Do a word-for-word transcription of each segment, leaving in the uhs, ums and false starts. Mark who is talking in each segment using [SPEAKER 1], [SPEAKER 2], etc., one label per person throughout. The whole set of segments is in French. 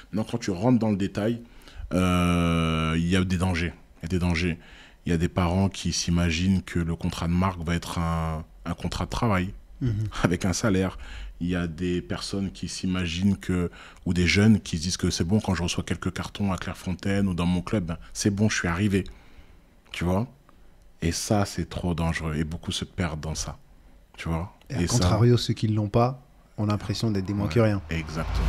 [SPEAKER 1] Maintenant, quand tu rentres dans le détail, euh, il y a des dangers. Il y a des dangers. Il y a des parents qui s'imaginent que le contrat de marque va être un, un contrat de travail
[SPEAKER 2] Mhm.
[SPEAKER 1] avec un salaire. Il y a des personnes qui s'imaginent que, ou des jeunes qui se disent que c'est bon quand je reçois quelques cartons à Clairefontaine ou dans mon club, ben, c'est bon, je suis arrivé. Tu vois? Et ça, c'est trop dangereux. Et beaucoup se perdent dans ça. Tu vois?
[SPEAKER 2] Et à
[SPEAKER 1] Et ça,
[SPEAKER 2] contrario, ceux qui ne l'ont pas ont l'impression d'être des moins que
[SPEAKER 1] ouais,
[SPEAKER 2] rien.
[SPEAKER 1] exactement.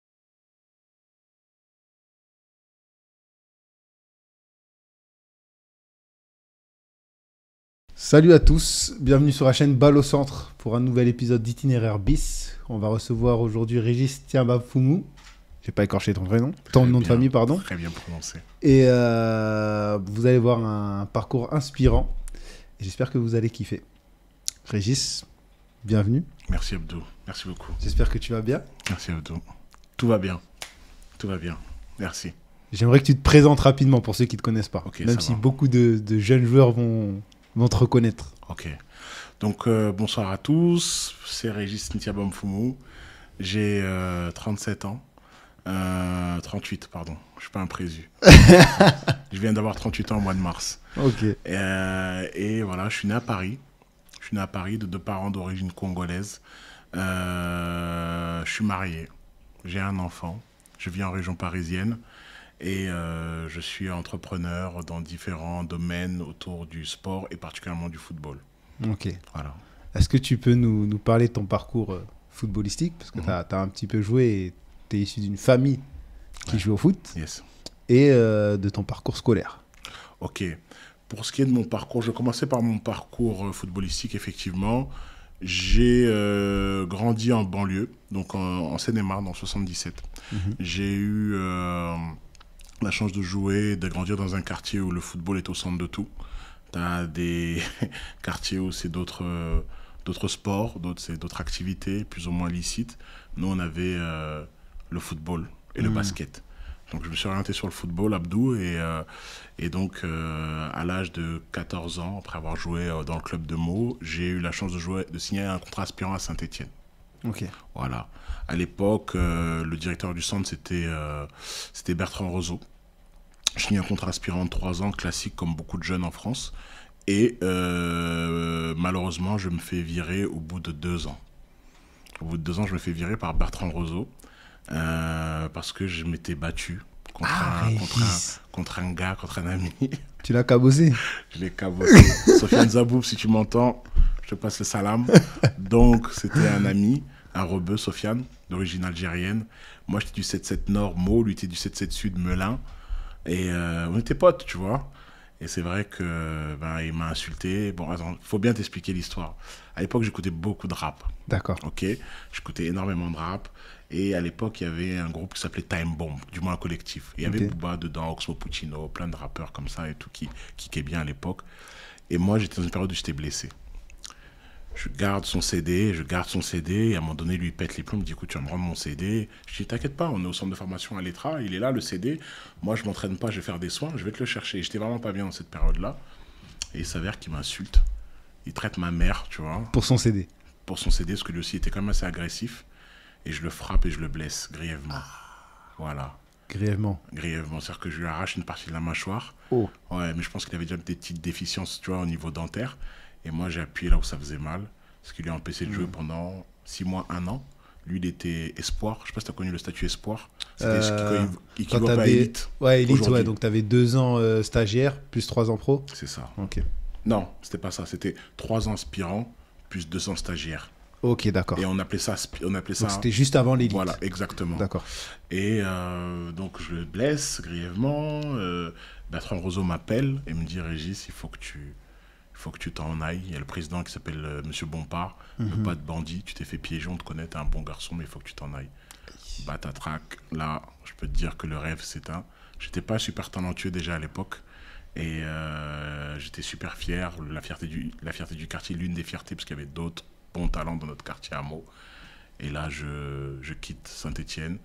[SPEAKER 2] Salut à tous, bienvenue sur la chaîne Balle au Centre pour un nouvel épisode d'Itinéraire bis. On va recevoir aujourd'hui Régis Tiambafoumou. J'ai pas écorché ton prénom, ton
[SPEAKER 1] Très
[SPEAKER 2] nom de
[SPEAKER 1] bien,
[SPEAKER 2] famille, pardon.
[SPEAKER 1] Très bien prononcé.
[SPEAKER 2] Et euh, vous allez voir un parcours inspirant. Et j'espère que vous allez kiffer. Régis, bienvenue.
[SPEAKER 1] Merci Abdou. Merci beaucoup.
[SPEAKER 2] J'espère que tu vas bien.
[SPEAKER 1] Merci Abdou. Tout va bien. Tout va bien. Merci.
[SPEAKER 2] J'aimerais que tu te présentes rapidement pour ceux qui ne te connaissent pas.
[SPEAKER 1] Ok,
[SPEAKER 2] Même
[SPEAKER 1] ça
[SPEAKER 2] si
[SPEAKER 1] va.
[SPEAKER 2] beaucoup de, de jeunes joueurs vont, vont te reconnaître.
[SPEAKER 1] Ok. Donc, euh, bonsoir à tous. C'est Régis Ntiabamfoumou. J'ai euh, trente-sept ans. Euh, trente-huit, pardon. Je suis pas un présu. Je viens d'avoir trente-huit ans au mois de mars.
[SPEAKER 2] Ok.
[SPEAKER 1] Et, euh, et voilà, je suis né à Paris. Je suis né à Paris de deux parents d'origine congolaise. Euh, je suis marié. J'ai un enfant. Je vis en région parisienne. Et euh, je suis entrepreneur dans différents domaines autour du sport et particulièrement du football.
[SPEAKER 2] Ok.
[SPEAKER 1] Voilà.
[SPEAKER 2] Est-ce que tu peux nous, nous parler de ton parcours euh, footballistique? Parce que
[SPEAKER 1] Mhm.
[SPEAKER 2] tu as un petit peu joué et tu es issu d'une famille qui
[SPEAKER 1] Ouais.
[SPEAKER 2] joue au foot.
[SPEAKER 1] Yes.
[SPEAKER 2] Et euh, de ton parcours scolaire.
[SPEAKER 1] Ok. Pour ce qui est de mon parcours, je vais commencer par mon parcours euh, footballistique, effectivement. J'ai euh, grandi en banlieue, donc en, en Seine-et-Marne, en soixante-dix-sept.
[SPEAKER 2] Mhm.
[SPEAKER 1] J'ai eu euh, la chance de jouer, de grandir dans un quartier où le football est au centre de tout. Tu as des quartiers où c'est d'autres euh, d'autres sports, d'autres c'est d'autres activités plus ou moins licites. Nous, on avait euh, le football et le
[SPEAKER 2] Mhm.
[SPEAKER 1] basket. Donc, je me suis orienté sur le football, Abdou, et, euh, et donc, euh, à l'âge de quatorze ans, après avoir joué euh, dans le club de Meaux, j'ai eu la chance de, jouer, de signer un contrat aspirant à Saint-Étienne.
[SPEAKER 2] Ok.
[SPEAKER 1] Voilà. À l'époque, euh, le directeur du centre, c'était euh, c'était Bertrand Roseau. J'ai signé un contrat aspirant de trois ans, classique comme beaucoup de jeunes en France. Et euh, malheureusement, je me fais virer au bout de deux ans. Au bout de deux ans, je me fais virer par Bertrand Roseau euh, parce que je m'étais battu contre,
[SPEAKER 2] Ah,
[SPEAKER 1] un, contre, un,
[SPEAKER 2] Régis.
[SPEAKER 1] contre un gars, contre un ami.
[SPEAKER 2] Tu l'as cabossé.
[SPEAKER 1] Je l'ai cabossé. Sofiane Zaboub, si tu m'entends, je te passe le salam. Donc, c'était un ami, un rebeu, Sofiane, d'origine algérienne. Moi, j'étais du sept sept Nord, Meaux, lui était du sept sept Sud, Melun. Et euh, on était potes, tu vois. Et c'est vrai que ben, il m'a insulté. Bon, attends, faut bien t'expliquer l'histoire. À l'époque, j'écoutais beaucoup de rap.
[SPEAKER 2] D'accord.
[SPEAKER 1] Ok, j'écoutais énormément de rap. Et à l'époque, il y avait un groupe qui s'appelait Time Bomb, du moins un collectif. Et il y avait
[SPEAKER 2] Ok.
[SPEAKER 1] Booba dedans, Oxmo Puccino, plein de rappeurs comme ça et tout qui kickaient bien à l'époque. Et moi, j'étais dans une période où j'étais blessé. Je garde son C D, je garde son C D, et à un moment donné, lui, il pète les plombs, il me dit, écoute, tu vas me rendre mon C D. Je dis, t'inquiète pas, on est au centre de formation à l'E T R A, il est là, le C D. Moi, je m'entraîne pas, je vais faire des soins, je vais te le chercher. Et j'étais vraiment pas bien dans cette période-là. Et il s'avère qu'il m'insulte. Il traite ma mère, tu vois,
[SPEAKER 2] Pour son C D.
[SPEAKER 1] pour son C D, parce que lui aussi était quand même assez agressif. Et je le frappe et je le blesse grièvement. Voilà,
[SPEAKER 2] Grièvement.
[SPEAKER 1] grièvement. C'est-à-dire que je lui arrache une partie de la mâchoire.
[SPEAKER 2] Oh.
[SPEAKER 1] Ouais, mais je pense qu'il avait déjà des petites déficiences, tu vois, au niveau dentaire. Et moi, j'ai appuyé là où ça faisait mal. Ce qui lui a empêché de jouer pendant six mois, un an. Lui, il était espoir. Je sais pas si tu as connu le statut espoir. C'était
[SPEAKER 2] Euh,
[SPEAKER 1] ce qui
[SPEAKER 2] Quand
[SPEAKER 1] équivaut à
[SPEAKER 2] t'avais-
[SPEAKER 1] élite.
[SPEAKER 2] Ouais, élite,
[SPEAKER 1] aujourd'hui.
[SPEAKER 2] ouais. Donc tu avais deux ans euh, stagiaire, plus trois ans pro.
[SPEAKER 1] C'est ça.
[SPEAKER 2] Ok.
[SPEAKER 1] Non, c'était pas ça. C'était trois ans aspirants plus deux ans stagiaires.
[SPEAKER 2] Ok, d'accord.
[SPEAKER 1] Et on appelait ça... aspi- On appelait ça
[SPEAKER 2] Donc c'était juste avant l'élite.
[SPEAKER 1] voilà, exactement.
[SPEAKER 2] D'accord.
[SPEAKER 1] Et euh, donc je le blesse grièvement. Euh, Bertrand Roseau m'appelle et me dit, Régis, il faut que tu, il faut que tu t'en ailles. Il y a le président qui s'appelle euh, Monsieur Bompard.
[SPEAKER 2] Mhm.
[SPEAKER 1] Le pas de bandit. Tu t'es fait piéger, on te connaît, t'es un bon garçon, mais il faut que tu t'en ailles. Batatrac. Là, je peux te dire que le rêve s'éteint. J'étais pas super talentueux déjà à l'époque. Et euh, j'étais super fier. La fierté du, la fierté du quartier, l'une des fiertés, parce qu'il y avait d'autres bons talents dans notre quartier à Meaux. Et là, je, je quitte Saint-Étienne.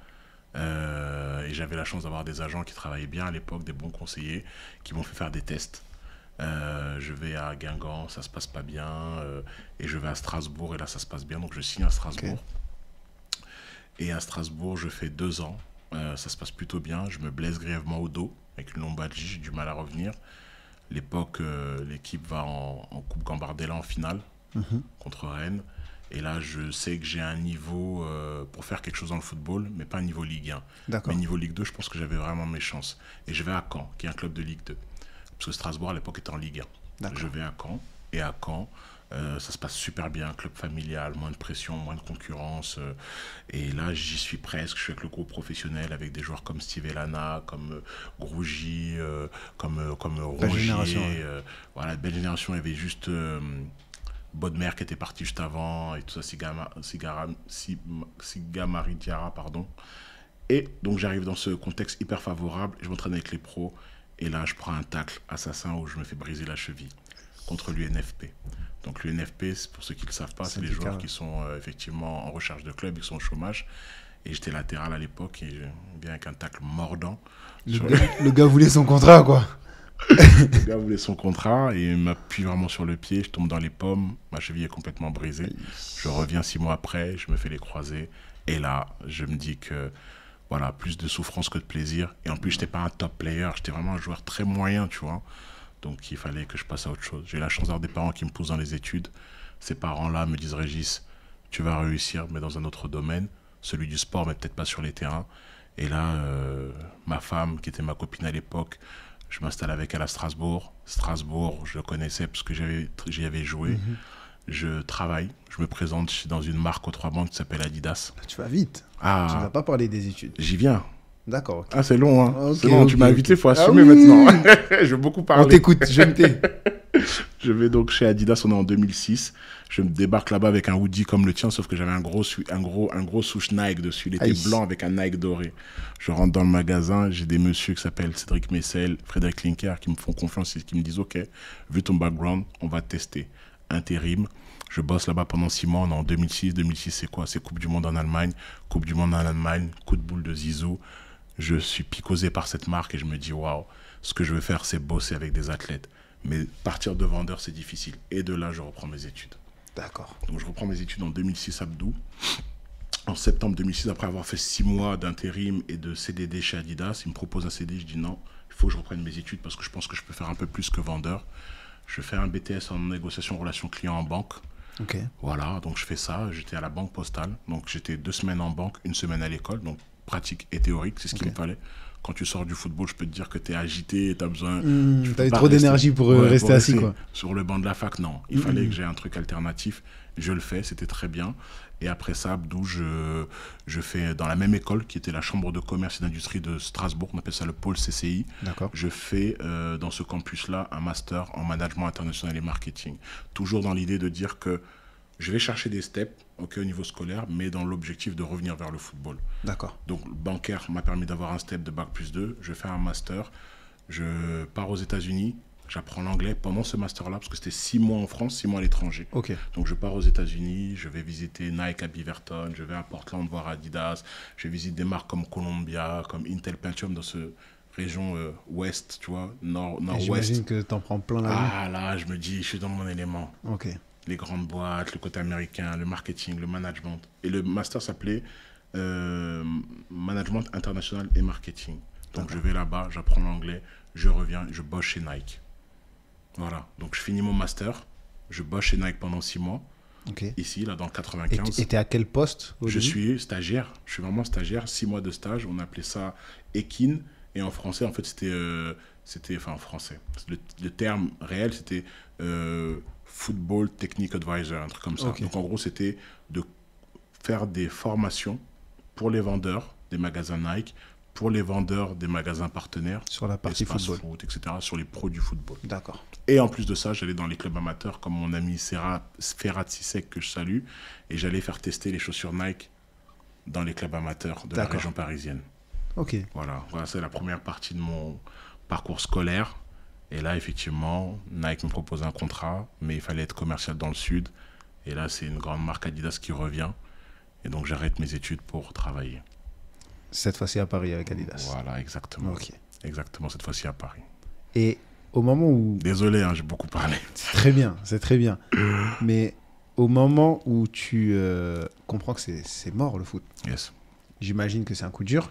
[SPEAKER 1] Euh, et j'avais la chance d'avoir des agents qui travaillaient bien à l'époque, des bons conseillers, qui m'ont fait faire des tests. Euh, je vais à Guingamp, ça se passe pas bien. Euh, et je vais à Strasbourg, et là, ça se passe bien. Donc, je signe à Strasbourg.
[SPEAKER 2] Ok.
[SPEAKER 1] Et à Strasbourg, je fais deux ans. Euh, ça se passe plutôt bien. Je me blesse grièvement au dos avec une lombalgie, j'ai du mal à revenir. L'époque, euh, l'équipe va en, en Coupe Gambardella en finale
[SPEAKER 2] Mhm.
[SPEAKER 1] contre Rennes. Et là, je sais que j'ai un niveau euh, pour faire quelque chose dans le football, mais pas un niveau Ligue un.
[SPEAKER 2] D'accord.
[SPEAKER 1] Mais niveau Ligue deux, je pense que j'avais vraiment mes chances. Et je vais à Caen, qui est un club de Ligue deux. Parce que Strasbourg, à l'époque, était en Ligue un.
[SPEAKER 2] D'accord.
[SPEAKER 1] Je vais à Caen. Et à Caen, euh, ça se passe super bien. Club familial, moins de pression, moins de concurrence. euh, et là, j'y suis presque. Je suis avec le groupe professionnel, avec des joueurs comme Steve Elana, comme euh, Grougy, euh, comme, euh, comme euh,
[SPEAKER 2] Belle
[SPEAKER 1] Rongier.
[SPEAKER 2] génération, ouais.
[SPEAKER 1] euh, voilà, belle génération. Il y avait juste... euh, Bodmer qui était parti juste avant et tout ça, Sigama, Sigara, Sim- Sigamari Diarra, pardon. Et donc j'arrive dans ce contexte hyper favorable, je m'entraîne avec les pros et là je prends un tacle assassin où je me fais briser la cheville contre l'U N F P. Donc l'U N F P, c'est pour ceux qui ne le savent pas, c'est les
[SPEAKER 2] Syndicat,
[SPEAKER 1] joueurs
[SPEAKER 2] ouais.
[SPEAKER 1] qui sont euh, effectivement en recherche de club, ils sont au chômage. Et j'étais latéral à l'époque et je viens avec un tacle mordant.
[SPEAKER 2] Le
[SPEAKER 1] sur
[SPEAKER 2] gars, le gars voulait son contrat, quoi.
[SPEAKER 1] Le gars voulait son contrat et il m'appuie vraiment sur le pied. Je tombe dans les pommes. Ma cheville est complètement brisée. Je reviens six mois après. Je me fais les croisés. Et là, je me dis que voilà, plus de souffrance que de plaisir. Et en plus, je n'étais pas un top player. J'étais vraiment un joueur très moyen, tu vois. Donc, il fallait que je passe à autre chose. J'ai eu la chance d'avoir des parents qui me poussent dans les études. Ces parents-là me disent, Régis, tu vas réussir, mais dans un autre domaine. Celui du sport, mais peut-être pas sur les terrains. Et là, euh, ma femme, qui était ma copine à l'époque, je m'installe avec elle à Strasbourg. Strasbourg, je le connaissais parce que j'avais, j'y avais joué.
[SPEAKER 2] Mhm.
[SPEAKER 1] Je travaille, je me présente, je suis dans une marque aux trois bandes qui s'appelle Adidas.
[SPEAKER 2] Tu vas vite. Tu
[SPEAKER 1] Ah,
[SPEAKER 2] vas pas parler des études.
[SPEAKER 1] j'y viens.
[SPEAKER 2] D'accord. ok.
[SPEAKER 1] Ah, c'est long, hein.
[SPEAKER 2] Ok,
[SPEAKER 1] c'est long, tu
[SPEAKER 2] ok,
[SPEAKER 1] m'as
[SPEAKER 2] ok.
[SPEAKER 1] invité, il faut
[SPEAKER 2] Ah
[SPEAKER 1] assumer
[SPEAKER 2] oui,
[SPEAKER 1] maintenant.
[SPEAKER 2] oui,
[SPEAKER 1] je veux beaucoup
[SPEAKER 2] On
[SPEAKER 1] parler.
[SPEAKER 2] t'écoute, je ne t'ai.
[SPEAKER 1] Je vais donc chez Adidas, on est en deux mille six. Je me débarque là-bas avec un hoodie comme le tien, sauf que j'avais un gros, sou- un gros, un gros souche Nike dessus. Il était
[SPEAKER 2] Aïe.
[SPEAKER 1] blanc avec un Nike doré. Je rentre dans le magasin, j'ai des messieurs qui s'appellent Cédric Messel, Frédéric Linker, qui me font confiance et qui me disent « Ok, vu ton background, on va te tester. » Intérim. Je bosse là-bas pendant six mois, on est en deux mille six. deux mille six, c'est quoi? C'est Coupe du Monde en Allemagne. Coupe du Monde en Allemagne, coup de boule de Zizou. Je suis picosé par cette marque et je me dis « Waouh, ce que je veux faire, c'est bosser avec des athlètes. » Mais partir de vendeur, c'est difficile. Et de là, je reprends mes études.
[SPEAKER 2] D'accord.
[SPEAKER 1] Donc, je reprends mes études en deux mille six à Abdou. En septembre deux mille six, après avoir fait six mois d'intérim et de C D D chez Adidas, il me propose un C D. Je dis non, il faut que je reprenne mes études parce que je pense que je peux faire un peu plus que vendeur. Je fais un B T S en négociation relations clients en banque.
[SPEAKER 2] Ok.
[SPEAKER 1] Voilà, donc je fais ça. J'étais à la banque postale. Donc, j'étais deux semaines en banque, une semaine à l'école. Donc, pratique et théorique, c'est ce
[SPEAKER 2] Ok.
[SPEAKER 1] qu'il me fallait. Quand tu sors du football, je peux te dire que tu es agité, tu as besoin.
[SPEAKER 2] Mmh,
[SPEAKER 1] tu
[SPEAKER 2] T'as
[SPEAKER 1] peux
[SPEAKER 2] eu
[SPEAKER 1] pas
[SPEAKER 2] trop
[SPEAKER 1] rester-
[SPEAKER 2] d'énergie pour euh,
[SPEAKER 1] Ouais,
[SPEAKER 2] rester assis,
[SPEAKER 1] rester
[SPEAKER 2] quoi.
[SPEAKER 1] Sur le banc de la fac, non. Il
[SPEAKER 2] Mhm.
[SPEAKER 1] fallait que j'ai un truc alternatif. Je le fais, c'était très bien. Et après ça, Abdou, je, je fais dans la même école qui était la Chambre de commerce et d'industrie de Strasbourg, on appelle ça le pôle C C I.
[SPEAKER 2] D'accord.
[SPEAKER 1] Je fais euh, dans ce campus-là un master en management international et marketing. Toujours dans l'idée de dire que je vais chercher des steps okay, au niveau scolaire, mais dans l'objectif de revenir vers le football.
[SPEAKER 2] D'accord.
[SPEAKER 1] Donc, le bancaire m'a permis d'avoir un step de bac plus deux. Je fais un master. Je pars aux États-Unis. J'apprends l'anglais pendant ce master-là, parce que c'était six mois en France, six mois à l'étranger.
[SPEAKER 2] Ok.
[SPEAKER 1] Donc, je pars aux États-Unis. Je vais visiter Nike à Beaverton. Je vais à Portland voir Adidas. Je visite des marques comme Columbia, comme Intel Pentium dans ce région euh, ouest, tu vois, nord,
[SPEAKER 2] Et
[SPEAKER 1] nord-ouest.
[SPEAKER 2] j'imagine que t'en prends plein la vue.
[SPEAKER 1] Ah là, je me dis, je suis dans mon élément.
[SPEAKER 2] Ok.
[SPEAKER 1] Les grandes boîtes, le côté américain, le marketing, le management. Et le master s'appelait euh, Management International et Marketing. Donc
[SPEAKER 2] D'accord.
[SPEAKER 1] je vais là-bas, j'apprends l'anglais, je reviens, je bosse chez Nike. Voilà, donc je finis mon master, je bosse chez Nike pendant six mois,
[SPEAKER 2] Ok.
[SPEAKER 1] ici, là, dans le
[SPEAKER 2] Et
[SPEAKER 1] quatre-vingt-quinze.
[SPEAKER 2] t- et t'es à quel poste au
[SPEAKER 1] Je
[SPEAKER 2] début
[SPEAKER 1] suis stagiaire, je suis vraiment stagiaire, six mois de stage, on appelait ça Ekin, et en français, en fait, c'était, euh, c'était enfin en français, le, le terme réel, c'était euh, Football Technique Advisor, un truc comme ça.
[SPEAKER 2] Ok.
[SPEAKER 1] Donc en gros, c'était de faire des formations pour les vendeurs des magasins Nike, pour les vendeurs des magasins partenaires,
[SPEAKER 2] sur la partie
[SPEAKER 1] Espace
[SPEAKER 2] football.
[SPEAKER 1] Foot, et cetera, sur les produits football.
[SPEAKER 2] D'accord.
[SPEAKER 1] Et en plus de ça, j'allais dans les clubs amateurs comme mon ami Serra- Ferhat Sissek, que je salue, et j'allais faire tester les chaussures Nike dans les clubs amateurs de la
[SPEAKER 2] D'accord.
[SPEAKER 1] région parisienne.
[SPEAKER 2] Ok.
[SPEAKER 1] Voilà, voilà c'est la première partie de mon parcours scolaire. Et là, effectivement, Nike me propose un contrat, mais il fallait être commercial dans le sud. Et là, c'est une grande marque Adidas qui revient. Et donc, j'arrête mes études pour travailler.
[SPEAKER 2] Cette fois-ci à Paris avec Adidas.
[SPEAKER 1] Voilà, exactement.
[SPEAKER 2] Ok.
[SPEAKER 1] Exactement, cette fois-ci à Paris.
[SPEAKER 2] Et au moment où...
[SPEAKER 1] Désolé, hein, j'ai beaucoup parlé.
[SPEAKER 2] C'est très bien, c'est très bien. Mais au moment où tu euh, comprends que c'est c'est mort le foot,
[SPEAKER 1] Yes.
[SPEAKER 2] j'imagine que c'est un coup dur.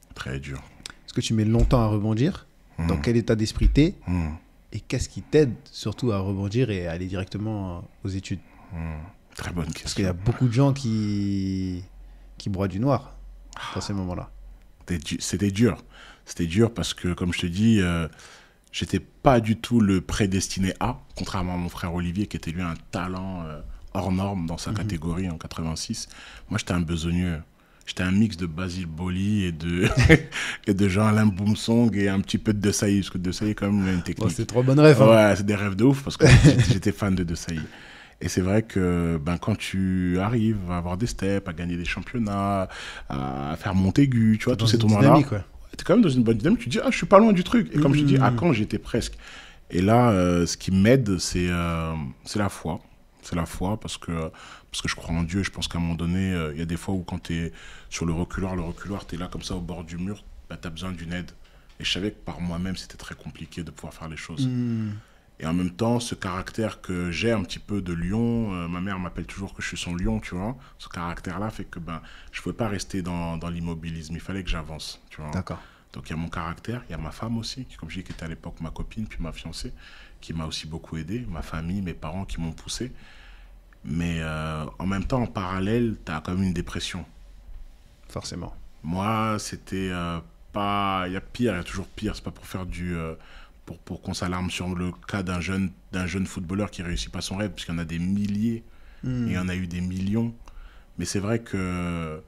[SPEAKER 1] Très dur.
[SPEAKER 2] Est-ce que tu mets longtemps à rebondir? Mmh. Dans quel état d'esprit t'es? Mmh. Et qu'est-ce qui t'aide surtout à rebondir et à aller directement aux études?
[SPEAKER 1] mmh. Très bonne question.
[SPEAKER 2] Parce qu'il y a beaucoup de gens qui, qui broient du noir dans ces moments-là.
[SPEAKER 1] C'était dur. C'était dur parce que, comme je te dis, euh, j'étais pas du tout le prédestiné A, contrairement à mon frère Olivier qui était lui un talent euh, hors norme dans sa mmh. catégorie en quatre-vingt-six. Moi, j'étais un besogneux. J'étais un mix de Basile Boli et de, et de Jean-Alain Boumsong et un petit peu de Desailly, parce que Desailly, quand même, il a une technique.
[SPEAKER 2] Oh, c'est trop bonnes rêves. Hein.
[SPEAKER 1] Ouais, c'est des rêves de ouf, parce que j'étais fan de Desailly. Et c'est vrai que ben, quand tu arrives à avoir des steps, à gagner des championnats, à faire Montaigu, tu vois, tous ces tournois-là, ouais. Tu es quand même dans une bonne dynamique. Tu te dis, ah, je suis pas loin du truc. Et comme mmh. je te dis, à Caen, j'étais presque. Et là, euh, ce qui m'aide, c'est euh, la foi. C'est la foi parce que, parce que je crois en Dieu. Je pense qu'à un moment donné, il euh, y a des fois où quand tu es sur le reculoir, le reculoir, tu es là comme ça au bord du mur, bah, tu as besoin d'une aide. Et je savais que par moi-même, c'était très compliqué de pouvoir faire les choses. Mmh. Et en même temps, ce caractère que j'ai un petit peu de lion, euh, ma mère m'appelle toujours que je suis son lion, tu vois. Ce caractère-là fait que ben, je ne pouvais pas rester dans, dans l'immobilisme. Il fallait que j'avance, tu vois.
[SPEAKER 2] D'accord.
[SPEAKER 1] Donc il y a mon caractère, il y a ma femme aussi, qui, comme je dis, qui était à l'époque ma copine, puis ma fiancée, qui m'a aussi beaucoup aidé, ma famille, mes parents qui m'ont poussé. Mais euh, en même temps, en parallèle, tu as quand même une dépression.
[SPEAKER 2] Forcément.
[SPEAKER 1] Moi, c'était euh, pas... Il y a pire, il y a toujours pire. C'est pas pour faire du... Euh, pour, pour qu'on s'alarme sur le cas d'un jeune, d'un jeune footballeur qui réussit pas son rêve, parce qu'il y en a des milliers, mmh. et il y en a eu des millions. Mais c'est vrai que...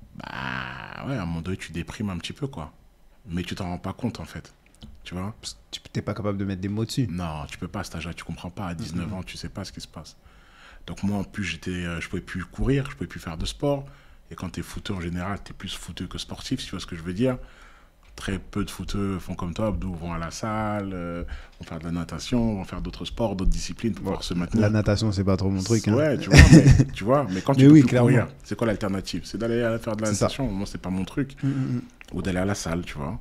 [SPEAKER 1] Bah, ouais, à un moment donné, tu déprimes un petit peu, quoi. Mais tu t'en rends pas compte, en fait. Tu vois ?
[SPEAKER 2] Tu n'es pas capable de mettre des mots dessus.
[SPEAKER 1] Non, tu peux pas à cet âge-là. Tu comprends pas. À dix-neuf mmh. ans, tu sais pas ce qui se passe. Donc moi, en plus, j'étais, euh, je pouvais plus courir, je pouvais plus faire de sport. Et quand tu es footeux, en général, tu es plus footeux que sportif, si tu vois ce que je veux dire. Très peu de footeux font comme toi, Abdou, vont à la salle, euh, vont faire de la natation, vont faire d'autres sports, d'autres disciplines pour bon, pouvoir se maintenir.
[SPEAKER 2] La natation, c'est pas trop mon truc. Hein.
[SPEAKER 1] Ouais, tu vois, mais, tu vois, mais quand tu
[SPEAKER 2] mais
[SPEAKER 1] peux
[SPEAKER 2] oui,
[SPEAKER 1] plus
[SPEAKER 2] clairement.
[SPEAKER 1] courir, c'est quoi l'alternative? C'est d'aller faire de la natation. Moi, c'est pas mon truc.
[SPEAKER 2] Mmh, mmh.
[SPEAKER 1] Ou d'aller à la salle, tu vois.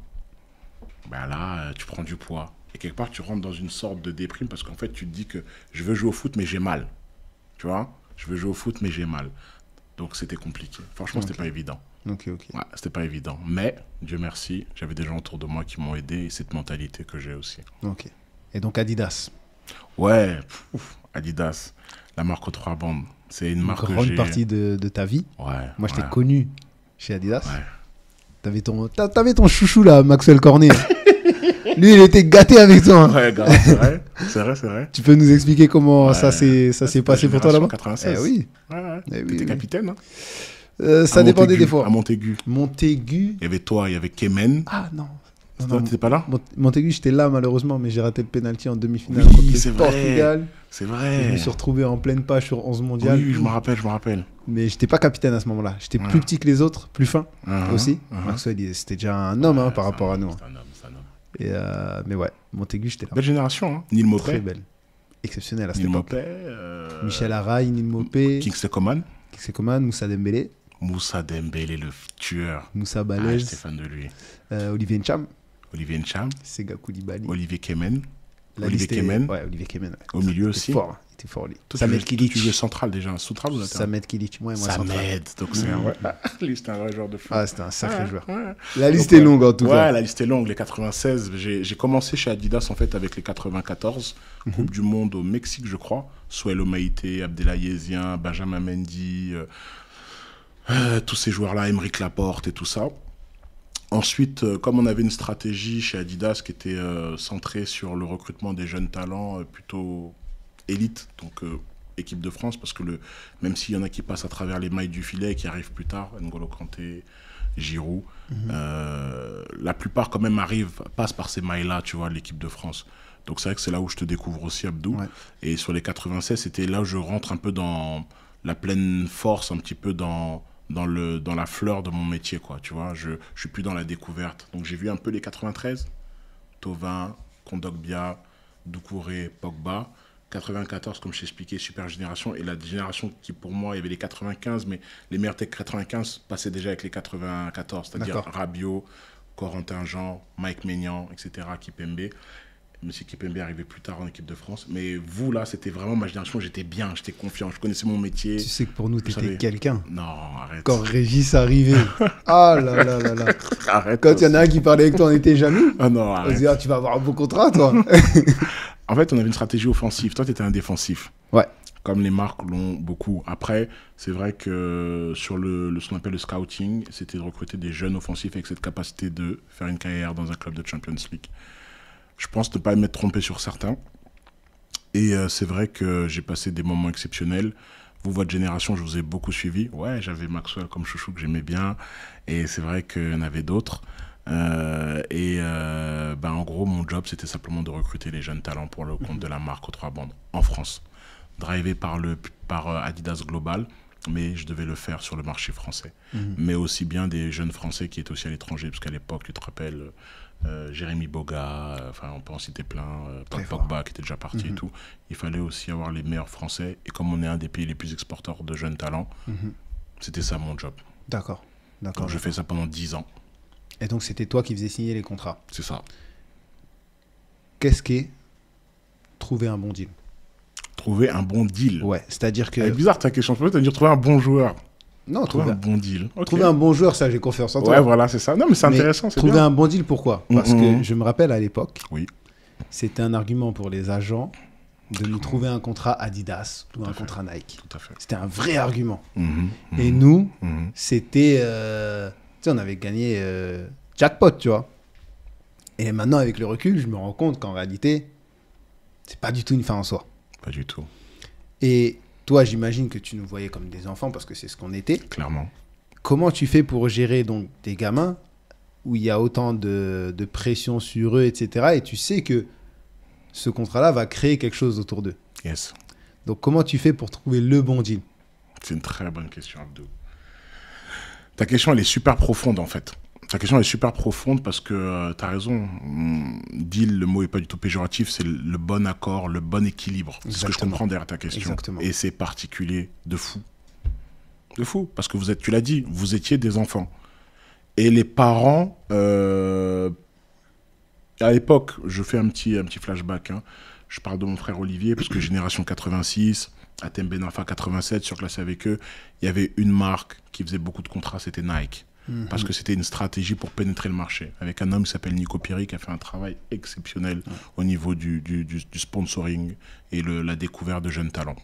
[SPEAKER 1] Ben là, tu prends du poids. Et quelque part, tu rentres dans une sorte de déprime parce qu'en fait, tu te dis que je veux jouer au foot, mais j'ai mal. Tu vois? Je veux jouer au foot, mais j'ai mal. Donc, c'était compliqué. Franchement, okay. c'était pas évident.
[SPEAKER 2] Ok, ok.
[SPEAKER 1] Ouais, c'était pas évident. Mais, Dieu merci, j'avais des gens autour de moi qui m'ont aidé et cette mentalité que j'ai aussi.
[SPEAKER 2] Ok. Et donc, Adidas?
[SPEAKER 1] Ouais, ouf, Adidas, la marque aux trois bandes. C'est une, une marque
[SPEAKER 2] grande
[SPEAKER 1] que j'ai...
[SPEAKER 2] partie de, de ta vie.
[SPEAKER 1] Ouais.
[SPEAKER 2] Moi, je
[SPEAKER 1] ouais.
[SPEAKER 2] t'ai connu chez Adidas.
[SPEAKER 1] Ouais.
[SPEAKER 2] T'avais ton, t'avais ton chouchou là, Maxwell Cornet. Lui, il était gâté avec toi.
[SPEAKER 1] Ouais, grave, c'est vrai. C'est vrai, c'est vrai.
[SPEAKER 2] Tu peux nous expliquer comment ouais. ça s'est, ça s'est passé pour toi là-bas?
[SPEAKER 1] quatre-vingt-seize.
[SPEAKER 2] Eh oui.
[SPEAKER 1] Ouais, ouais.
[SPEAKER 2] Eh oui,
[SPEAKER 1] T'étais
[SPEAKER 2] oui.
[SPEAKER 1] capitaine, hein?
[SPEAKER 2] euh, Ça à dépendait
[SPEAKER 1] Montaigu,
[SPEAKER 2] des fois.
[SPEAKER 1] À Montaigu.
[SPEAKER 2] Montaigu.
[SPEAKER 1] Il y avait toi, il y avait Kemen.
[SPEAKER 2] Ah non.
[SPEAKER 1] non, non t'étais pas là?
[SPEAKER 2] Montaigu, j'étais là malheureusement, mais j'ai raté le penalty en demi-finale
[SPEAKER 1] oui,
[SPEAKER 2] contre le Portugal.
[SPEAKER 1] C'est vrai.
[SPEAKER 2] Je me suis retrouvé en pleine page sur onze mondiales.
[SPEAKER 1] Oui, je me rappelle, je me rappelle.
[SPEAKER 2] Mais j'étais pas capitaine à ce moment-là. J'étais ouais. plus petit que les autres, plus fin uh-huh, aussi. Uh-huh. Maxwell, c'était déjà un homme ouais, hein, par rapport
[SPEAKER 1] un,
[SPEAKER 2] à nous.
[SPEAKER 1] C'est un homme, c'est un homme.
[SPEAKER 2] Et euh, mais ouais, Montaigu, j'étais là.
[SPEAKER 1] Belle génération, hein. Nil Mopé.
[SPEAKER 2] Très belle. Exceptionnelle à cette
[SPEAKER 1] Nil
[SPEAKER 2] époque.
[SPEAKER 1] Mopé, euh...
[SPEAKER 2] Michel Araï, Nil Mopé.
[SPEAKER 1] Kingsley Coman.
[SPEAKER 2] Kingsley Coman, Moussa Dembélé.
[SPEAKER 1] Moussa Dembélé, le tueur.
[SPEAKER 2] Moussa
[SPEAKER 1] Ah,
[SPEAKER 2] Balez.
[SPEAKER 1] j'étais fan de lui.
[SPEAKER 2] Euh, Olivier Ncham.
[SPEAKER 1] Olivier Ncham.
[SPEAKER 2] Sega Koulibaly.
[SPEAKER 1] Olivier Kemen.
[SPEAKER 2] La
[SPEAKER 1] Olivier Kemen.
[SPEAKER 2] Ouais, Olivier Kemen. Ouais.
[SPEAKER 1] Au milieu aussi.
[SPEAKER 2] Fort. Il était fort, lui.
[SPEAKER 1] Samet Kilic. Tu jouais central déjà, central ou latéral?
[SPEAKER 2] Samet Kilic. Moi, moi
[SPEAKER 1] Samet. Donc c'est un vrai. Lui, c'était un vrai joueur de foot.
[SPEAKER 2] Ah, c'était un sacré
[SPEAKER 1] ouais,
[SPEAKER 2] joueur.
[SPEAKER 1] Ouais.
[SPEAKER 2] La liste
[SPEAKER 1] donc,
[SPEAKER 2] est longue en tout
[SPEAKER 1] ouais,
[SPEAKER 2] cas.
[SPEAKER 1] Ouais, la liste est longue. Les quatre-vingt-seize. J'ai commencé chez Adidas en fait avec les quatre-vingt-quatorze. Mm-hmm. Coupe du Monde au Mexique, je crois. Souelo Maïté, Abdelaye Ezien, Benjamin Mendy, euh, euh, tous ces joueurs-là, Aymeric Laporte et tout ça. Ensuite, euh, comme on avait une stratégie chez Adidas qui était euh, centrée sur le recrutement des jeunes talents euh, plutôt élites, donc euh, équipe de France, parce que le, même s'il y en a qui passent à travers les mailles du filet et qui arrivent plus tard, N'Golo Kanté, Giroud, mm-hmm. euh, la plupart quand même arrivent, passent par ces mailles-là, tu vois, l'équipe de France. Donc c'est vrai que c'est là où je te découvre aussi, Abdou. Ouais. Et sur les quatre-vingt-seize, c'était là où je rentre un peu dans la pleine force, un petit peu dans... Dans, le, dans la fleur de mon métier, quoi, tu vois, je, je suis plus dans la découverte. Donc j'ai vu un peu les quatre-vingt-treize, Thauvin, Kondogbia, Doucouré, Pogba. quatre-vingt-quatorze, comme je t'ai expliqué, super génération. Et la génération qui, pour moi, il y avait les quatre-vingt-quinze, mais les meilleurs tech quatre-vingt-quinze passaient déjà avec les quatre-vingt-quatorze, c'est-à-dire Rabiot, Corentin Jean, Mike Maignan, et cetera, Kipembe. M. Kipembe est arrivé plus tard en équipe de France. Mais vous, là, c'était vraiment ma génération. J'étais bien, j'étais confiant, je connaissais mon métier.
[SPEAKER 2] Tu sais que pour nous,
[SPEAKER 1] Vous
[SPEAKER 2] t'étais
[SPEAKER 1] savez.
[SPEAKER 2] quelqu'un.
[SPEAKER 1] Non, arrête.
[SPEAKER 2] Quand Régis arrivait. Ah là là là là.
[SPEAKER 1] Arrête.
[SPEAKER 2] Quand il y en a un qui parlait avec toi, on était jaloux.
[SPEAKER 1] Ah non,
[SPEAKER 2] On se
[SPEAKER 1] arrête.
[SPEAKER 2] dit, ah, tu vas avoir un beau contrat, toi.
[SPEAKER 1] En fait, on avait une stratégie offensive. Toi, tu étais un défensif.
[SPEAKER 2] Ouais.
[SPEAKER 1] Comme les marques l'ont beaucoup. Après, c'est vrai que sur le, le, ce qu'on appelle le scouting, c'était de recruter des jeunes offensifs avec cette capacité de faire une carrière dans un club de Champions League. Je pense ne pas m'être trompé sur certains. Et euh, c'est vrai que j'ai passé des moments exceptionnels. Vous, votre génération, je vous ai beaucoup suivi. Ouais, j'avais Maxwell comme chouchou que j'aimais bien. Et c'est vrai qu'il y en avait d'autres. Euh, et euh, ben, en gros, mon job, c'était simplement de recruter les jeunes talents pour le compte de la marque aux trois bandes en France. Drivé par, le, par Adidas Global, mais je devais le faire sur le marché français. Mmh. Mais aussi bien des jeunes Français qui étaient aussi à l'étranger, parce qu'à l'époque, tu te rappelles, euh, Jérémy Boga, enfin, on peut en citer plein, euh, Paul Pogba qui était déjà parti mmh. et tout. Il fallait aussi avoir les meilleurs Français. Et comme on est un des pays les plus exporteurs de jeunes talents, mmh. c'était ça mon job.
[SPEAKER 2] D'accord. D'accord.
[SPEAKER 1] Donc je fais ça pendant dix ans.
[SPEAKER 2] Et donc c'était toi qui faisais signer les contrats.
[SPEAKER 1] C'est ça.
[SPEAKER 2] Qu'est-ce qu'est trouver un bon deal?
[SPEAKER 1] Trouver un bon deal.
[SPEAKER 2] Ouais, c'est-à-dire que...
[SPEAKER 1] C'est bizarre ta question. Je peux te dire trouver un bon joueur.
[SPEAKER 2] Non,
[SPEAKER 1] trouver
[SPEAKER 2] trouver
[SPEAKER 1] un bon deal. Okay.
[SPEAKER 2] Trouver un bon joueur, ça, j'ai confiance en toi.
[SPEAKER 1] Ouais, voilà, c'est ça. Non, mais c'est intéressant.
[SPEAKER 2] Trouver
[SPEAKER 1] bien.
[SPEAKER 2] un bon deal, pourquoi? Parce
[SPEAKER 1] mmh.
[SPEAKER 2] que je me rappelle à l'époque,
[SPEAKER 1] oui.
[SPEAKER 2] c'était un argument pour les agents de nous trouver un contrat Adidas ou un
[SPEAKER 1] fait.
[SPEAKER 2] contrat Nike.
[SPEAKER 1] Tout à fait.
[SPEAKER 2] C'était un vrai argument.
[SPEAKER 1] Mmh, mmh,
[SPEAKER 2] Et nous,
[SPEAKER 1] mmh.
[SPEAKER 2] c'était... Euh... Tu sais, on avait gagné euh... jackpot, tu vois. Et maintenant, avec le recul, je me rends compte qu'en réalité, c'est pas du tout une fin en soi.
[SPEAKER 1] Pas du tout.
[SPEAKER 2] Et toi, j'imagine que tu nous voyais comme des enfants parce que c'est ce qu'on était.
[SPEAKER 1] Clairement.
[SPEAKER 2] Comment tu fais pour gérer donc des gamins où il y a autant de, de pression sur eux, et cetera. Et tu sais que ce contrat-là va créer quelque chose autour d'eux.
[SPEAKER 1] Yes.
[SPEAKER 2] Donc, comment tu fais pour trouver le bon deal?
[SPEAKER 1] C'est une très bonne question, Abdou. Ta question, elle est super profonde, en fait. Ta question est super profonde parce que euh, tu as raison. Deal, le mot n'est pas du tout péjoratif, c'est le bon accord, le bon équilibre. C'est ce que je comprends derrière ta question.
[SPEAKER 2] Exactement.
[SPEAKER 1] Et c'est particulier de fou. De fou. Parce que vous êtes, tu l'as dit, vous étiez des enfants. Et les parents, euh, à l'époque, je fais un petit, un petit flashback. Hein. Je parle de mon frère Olivier, parce que génération quatre-vingt-six, Atem Ben Arfa quatre-vingt-sept, surclassé avec eux, il y avait une marque qui faisait beaucoup de contrats, c'était Nike. Mmh. Parce que c'était une stratégie pour pénétrer le marché. Avec un homme qui s'appelle Nico Piri, qui a fait un travail exceptionnel mmh. au niveau du, du, du, du sponsoring et le, la découverte de jeunes talents.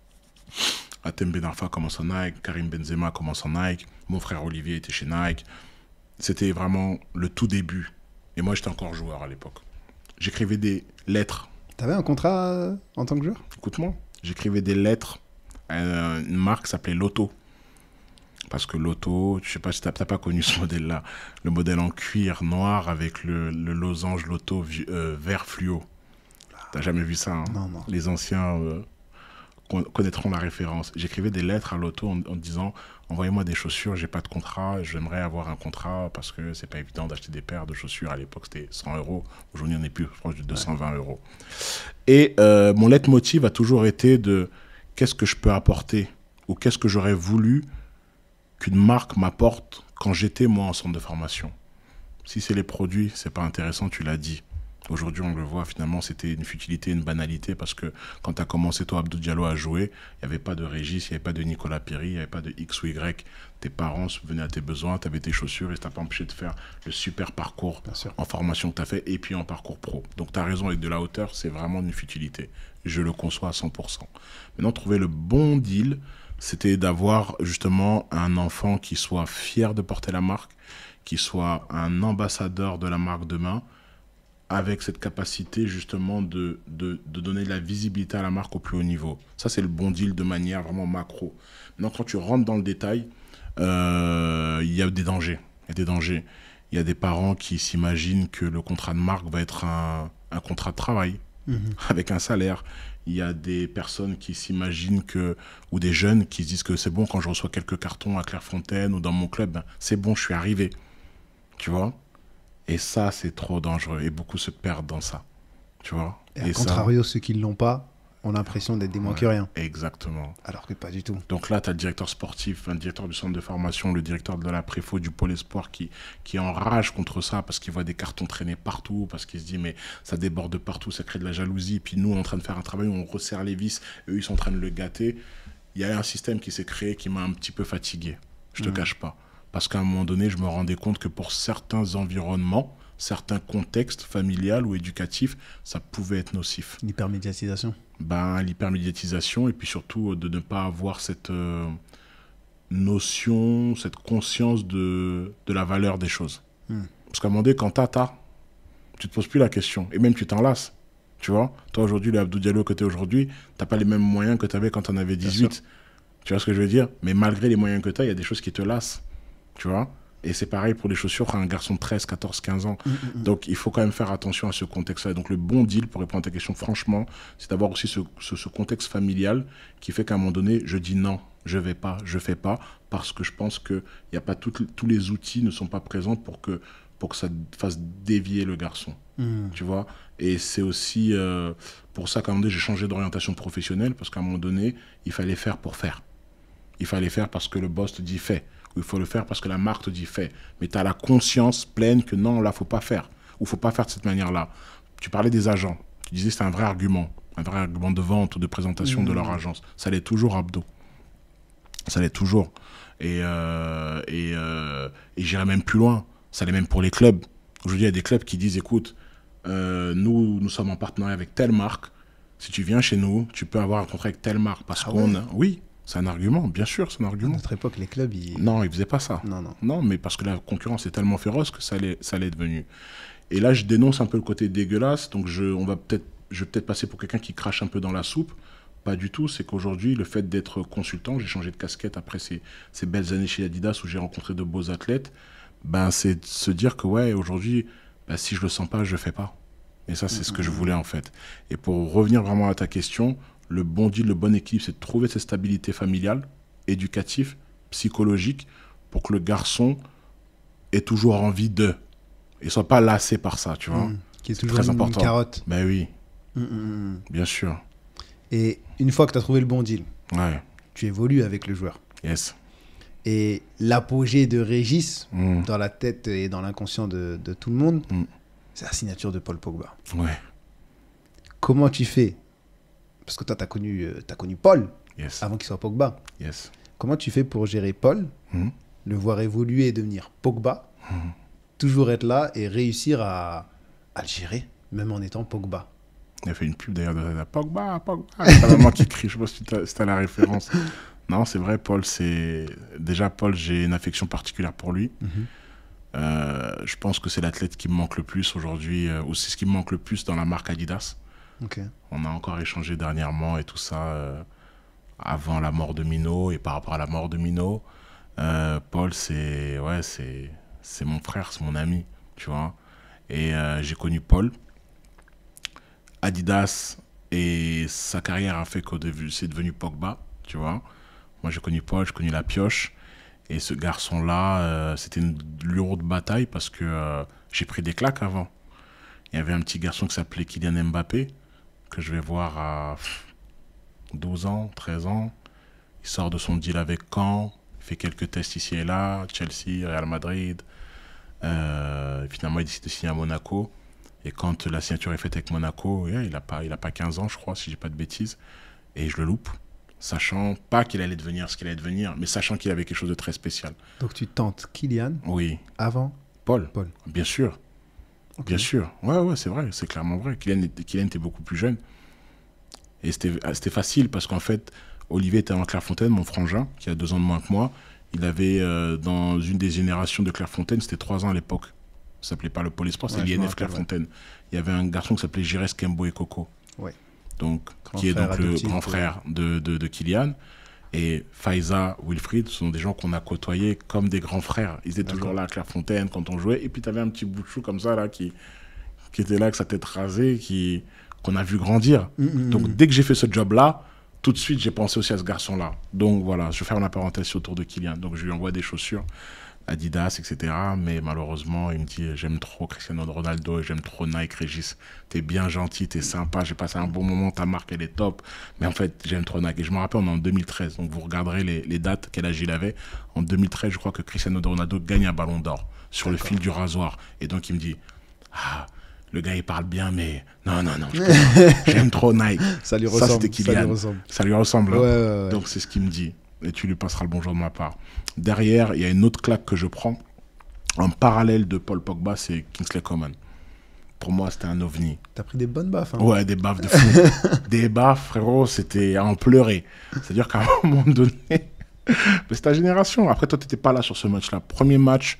[SPEAKER 1] Atem Ben Arfa commence en Nike, Karim Benzema commence en Nike, mon frère Olivier était chez Nike. C'était vraiment le tout début. Et moi, j'étais encore joueur à l'époque. J'écrivais des lettres.
[SPEAKER 2] T'avais un contrat euh, en tant que joueur?
[SPEAKER 1] Écoute-moi, j'écrivais des lettres à une marque qui s'appelait Lotto. Parce que Lotto, je ne sais pas si tu n'as pas connu ce modèle-là, le modèle en cuir noir avec le, le losange Lotto euh, vert fluo. Tu n'as jamais vu ça, hein?
[SPEAKER 2] Non, non.
[SPEAKER 1] Les anciens euh, connaîtront la référence. J'écrivais des lettres à Lotto en, en disant « Envoyez-moi des chaussures, j'ai pas de contrat, j'aimerais avoir un contrat parce que c'est pas évident d'acheter des paires de chaussures. » À l'époque, c'était cent euros. Aujourd'hui, on est plus proche de deux cent vingt ouais. euros. Et euh, mon leitmotiv a toujours été de « Qu'est-ce que je peux apporter ?» ou « Qu'est-ce que j'aurais voulu ?» qu'une marque m'apporte quand j'étais, moi, en centre de formation. Si c'est les produits, c'est pas intéressant, tu l'as dit. Aujourd'hui, on le voit, finalement, c'était une futilité, une banalité, parce que quand tu as commencé, toi, Abdou Diallo, à jouer, il n'y avait pas de Régis, il n'y avait pas de Nicolas Piri, il n'y avait pas de X ou Y. Tes parents venaient à tes besoins, tu avais tes chaussures, et ça t'a pas empêché de faire le super parcours en formation que tu as fait, et puis en parcours pro. Donc, tu as raison, avec de la hauteur, c'est vraiment une futilité. Je le conçois à cent pour cent. Maintenant, trouver le bon deal, c'était d'avoir justement un enfant qui soit fier de porter la marque, qui soit un ambassadeur de la marque demain, avec cette capacité justement de, de, de donner de la visibilité à la marque au plus haut niveau. Ça, c'est le bon deal de manière vraiment macro. Maintenant, quand tu rentres dans le détail, euh, il y a des dangers. Il y a des dangers. Il y a des parents qui s'imaginent que le contrat de marque va être un, un contrat de travail, mmh. avec un salaire. Il y a des personnes qui s'imaginent que, ou des jeunes qui se disent que c'est bon quand je reçois quelques cartons à Clairefontaine ou dans mon club, ben, c'est bon, je suis arrivé. Tu vois? Et ça, c'est trop dangereux. Et beaucoup se perdent dans ça. Tu vois?
[SPEAKER 2] Et à contrario, ceux qui ne l'ont pas, ont l'impression d'être des moins
[SPEAKER 1] Ouais,
[SPEAKER 2] que rien.
[SPEAKER 1] Exactement.
[SPEAKER 2] Alors que pas du tout.
[SPEAKER 1] Donc là, tu as le directeur sportif, un directeur du centre de formation, le directeur de la préfo du pôle espoir qui, qui enrage contre ça parce qu'il voit des cartons traîner partout, parce qu'il se dit mais ça déborde partout, ça crée de la jalousie. Puis nous, on est en train de faire un travail où on resserre les vis, eux, ils sont en train de le gâter. Il y a un système qui s'est créé qui m'a un petit peu fatigué, je te
[SPEAKER 2] Mhm.
[SPEAKER 1] cache pas. Parce qu'à un moment donné, je me rendais compte que pour certains environnements, certains contextes familiales ou éducatifs, ça pouvait être nocif.
[SPEAKER 2] L'hypermédiatisation.
[SPEAKER 1] Ben, l'hypermédiatisation et puis surtout euh, de ne pas avoir cette euh, notion, cette conscience de, de la valeur des choses.
[SPEAKER 2] Hmm.
[SPEAKER 1] Parce qu'à un moment donné, quand t'as, t'as, tu te poses plus la question. Et même tu t'en lasses. Tu vois, toi aujourd'hui, le Abdou Diallo que tu es aujourd'hui, t'as pas les mêmes moyens que tu avais quand tu en avais dix-huit. Tu vois ce que je veux dire? Mais malgré les moyens que tu as, il y a des choses qui te lassent. Tu vois? Et c'est pareil pour les chaussures à un garçon de treize, quatorze, quinze ans.
[SPEAKER 2] Mm, mm, mm.
[SPEAKER 1] Donc il faut quand même faire attention à ce contexte-là. Donc le bon deal, pour répondre à ta question, franchement, c'est d'avoir aussi ce, ce, ce contexte familial qui fait qu'à un moment donné, je dis non, je vais pas, je fais pas, parce que je pense que y a pas tout, tous les outils ne sont pas présents pour que, pour que ça fasse dévier le garçon.
[SPEAKER 2] Mm.
[SPEAKER 1] Tu vois? Et c'est aussi euh, pour ça qu'à un moment donné, j'ai changé d'orientation professionnelle, parce qu'à un moment donné, il fallait faire pour faire. Il fallait faire parce que le boss te dit fais. Ou il faut le faire parce que la marque te dit fais. Mais tu as la conscience pleine que non, là, il ne faut pas faire. Ou il ne faut pas faire de cette manière-là. Tu parlais des agents. Tu disais que c'était un vrai argument. Un vrai argument de vente ou de présentation
[SPEAKER 2] Mmh.
[SPEAKER 1] de leur agence. Ça l'est toujours, Abdo. Ça l'est toujours. Et, euh, et, euh, et j'irai même plus loin. Ça l'est même pour les clubs. Aujourd'hui, il y a des clubs qui disent, écoute, euh, nous, nous sommes en partenariat avec telle marque. Si tu viens chez nous, tu peux avoir un contrat avec telle marque. Parce
[SPEAKER 2] Ah
[SPEAKER 1] qu'on
[SPEAKER 2] ouais.
[SPEAKER 1] a... Oui, c'est un argument, bien sûr, c'est un
[SPEAKER 2] À
[SPEAKER 1] argument.
[SPEAKER 2] notre époque, les clubs, ils...
[SPEAKER 1] Non, ils ne faisaient pas ça.
[SPEAKER 2] Non, non.
[SPEAKER 1] Non, mais parce que la concurrence est tellement féroce que ça l'est, ça l'est devenu. Et là, je dénonce un peu le côté dégueulasse. Donc, je, on va peut-être, je vais peut-être passer pour quelqu'un qui crache un peu dans la soupe. Pas du tout. C'est qu'aujourd'hui, le fait d'être consultant, j'ai changé de casquette après ces, ces belles années chez Adidas où j'ai rencontré de beaux athlètes. Ben, c'est de se dire que, ouais, aujourd'hui, ben, si je le sens pas, je le fais pas. Et ça, c'est ce que je voulais, en fait. Et pour revenir vraiment à ta question, le bon deal, le bon équilibre, c'est de trouver cette stabilité familiale, éducative, psychologique, pour que le garçon ait toujours envie de. Et soit pas lassé par ça, tu vois.
[SPEAKER 2] Mm. Qui est
[SPEAKER 1] C'est
[SPEAKER 2] toujours
[SPEAKER 1] très
[SPEAKER 2] une
[SPEAKER 1] important.
[SPEAKER 2] carotte.
[SPEAKER 1] Ben oui,
[SPEAKER 2] Mm, mm, mm.
[SPEAKER 1] bien sûr.
[SPEAKER 2] Et une fois que tu as trouvé le bon deal,
[SPEAKER 1] Ouais,
[SPEAKER 2] tu évolues avec le joueur.
[SPEAKER 1] yes.
[SPEAKER 2] Et l'apogée de Régis,
[SPEAKER 1] Mm.
[SPEAKER 2] dans la tête et dans l'inconscient de, de tout le monde,
[SPEAKER 1] Mm.
[SPEAKER 2] c'est la signature de Paul Pogba.
[SPEAKER 1] Ouais,
[SPEAKER 2] Comment tu fais? Parce que toi, tu as connu, euh, t'as connu Paul
[SPEAKER 1] yes,
[SPEAKER 2] avant qu'il soit Pogba.
[SPEAKER 1] yes.
[SPEAKER 2] Comment tu fais pour gérer Paul,
[SPEAKER 1] Mm.
[SPEAKER 2] le voir évoluer et devenir Pogba, toujours être là et réussir à, à le gérer, même en étant Pogba?
[SPEAKER 1] Il a fait une pub d'ailleurs de la Pogba, Pogba. C'est ta maman qui crie, je sais pas si tu as, si t'as la référence. Non, c'est vrai, Paul, c'est. Déjà, Paul, j'ai une affection particulière pour lui.
[SPEAKER 2] Mhm.
[SPEAKER 1] Euh, je pense que c'est l'athlète qui me manque le plus aujourd'hui, euh, ou c'est ce qui me manque le plus dans la marque Adidas.
[SPEAKER 2] Ok.
[SPEAKER 1] On a encore échangé dernièrement et tout ça euh, avant la mort de Mino et par rapport à la mort de Mino. Euh, Paul, c'est ouais, c'est c'est mon frère, c'est mon ami, tu vois. Et euh, j'ai connu Paul. Adidas et sa carrière a fait que c'est devenu Pogba, tu vois. Moi, j'ai connu Paul, j'ai connu la pioche. Et ce garçon-là, euh, c'était une lourde bataille parce que euh, j'ai pris des claques avant. Il y avait un petit garçon qui s'appelait Kylian Mbappé, que je vais voir à pff, douze ans, treize ans. Il sort de son deal avec Caen, il fait quelques tests ici et là, Chelsea, Real Madrid. Euh, finalement, il décide de signer à Monaco. Et quand la signature est faite avec Monaco, yeah, il n'a pas, il a pas quinze ans, je crois, si je dis pas de bêtises. Et je le loupe, sachant pas qu'il allait devenir ce qu'il allait devenir, mais sachant qu'il avait quelque chose de très spécial.
[SPEAKER 2] Donc tu tentes Kylian
[SPEAKER 1] Oui,
[SPEAKER 2] avant
[SPEAKER 1] Paul,
[SPEAKER 2] Paul.
[SPEAKER 1] bien sûr.
[SPEAKER 2] Ok.
[SPEAKER 1] Bien sûr. Ouais, ouais, c'est vrai, c'est clairement vrai. Kylian, était- Kylian était beaucoup plus jeune. Et c'était ah, c'était facile parce qu'en fait, Olivier était avant Clairefontaine, mon frangin, qui a deux ans de moins que moi. Il avait, euh, dans une des générations de Clairefontaine, c'était trois ans à l'époque. Ça s'appelait pas le Pôle Espoir, c'était
[SPEAKER 2] Ouais, je me
[SPEAKER 1] l'I N F
[SPEAKER 2] rappelle,
[SPEAKER 1] Clairefontaine. Il y avait un garçon qui s'appelait Jires Kembo et Coco.
[SPEAKER 2] Ouais.
[SPEAKER 1] Donc,
[SPEAKER 2] Grand
[SPEAKER 1] qui est
[SPEAKER 2] frère
[SPEAKER 1] donc le
[SPEAKER 2] adoptif,
[SPEAKER 1] grand
[SPEAKER 2] ouais.
[SPEAKER 1] frère de, de, de Kylian. Et Faiza, Wilfried, ce sont des gens qu'on a côtoyés comme des grands frères. Ils étaient
[SPEAKER 2] D'accord.
[SPEAKER 1] toujours là à Clairefontaine quand on jouait. Et puis, tu avais un petit bout de chou comme ça, là, qui, qui était là avec sa tête rasée, qui, qu'on a vu grandir.
[SPEAKER 2] Mm, mm,
[SPEAKER 1] Donc,
[SPEAKER 2] mm.
[SPEAKER 1] dès que j'ai fait ce job-là, tout de suite, j'ai pensé aussi à ce garçon-là. Donc, voilà, je vais faire la parenthèse autour de Kylian. Donc, je lui envoie des chaussures. Adidas, et cetera. Mais malheureusement, il me dit, j'aime trop Cristiano Ronaldo et j'aime trop Nike, Régis. T'es bien gentil, t'es sympa, j'ai passé un bon moment, ta marque, elle est top. Mais en fait, j'aime trop Nike. Et je me rappelle, on est en deux mille treize. Donc, vous regarderez les, les dates, quel âge il avait. En deux mille treize, je crois que Cristiano Ronaldo gagne un ballon d'or sur le fil du rasoir. Et donc, il me dit, ah, le gars, il parle bien, mais non, non, non, je peux pas. J'aime trop Nike.
[SPEAKER 2] Ça lui ressemble.
[SPEAKER 1] Ça, c'était Kylian.
[SPEAKER 2] Ça lui ressemble.
[SPEAKER 1] Ça lui ressemble. Hein.
[SPEAKER 2] Ouais, ouais, ouais.
[SPEAKER 1] Donc, c'est ce qu'il me dit. Et tu lui passeras le bonjour de ma part. Derrière, il y a une autre claque que je prends. En parallèle de Paul Pogba, c'est Kingsley Coman. Pour moi, c'était un ovni.
[SPEAKER 2] T'as pris des bonnes baffes. Hein.
[SPEAKER 1] Ouais, des baffes de fou. Des baffes, frérot, c'était à en pleurer. C'est-à-dire qu'à un moment donné, c'est ta génération. Après, toi, t'étais pas là sur ce match-là. Premier match,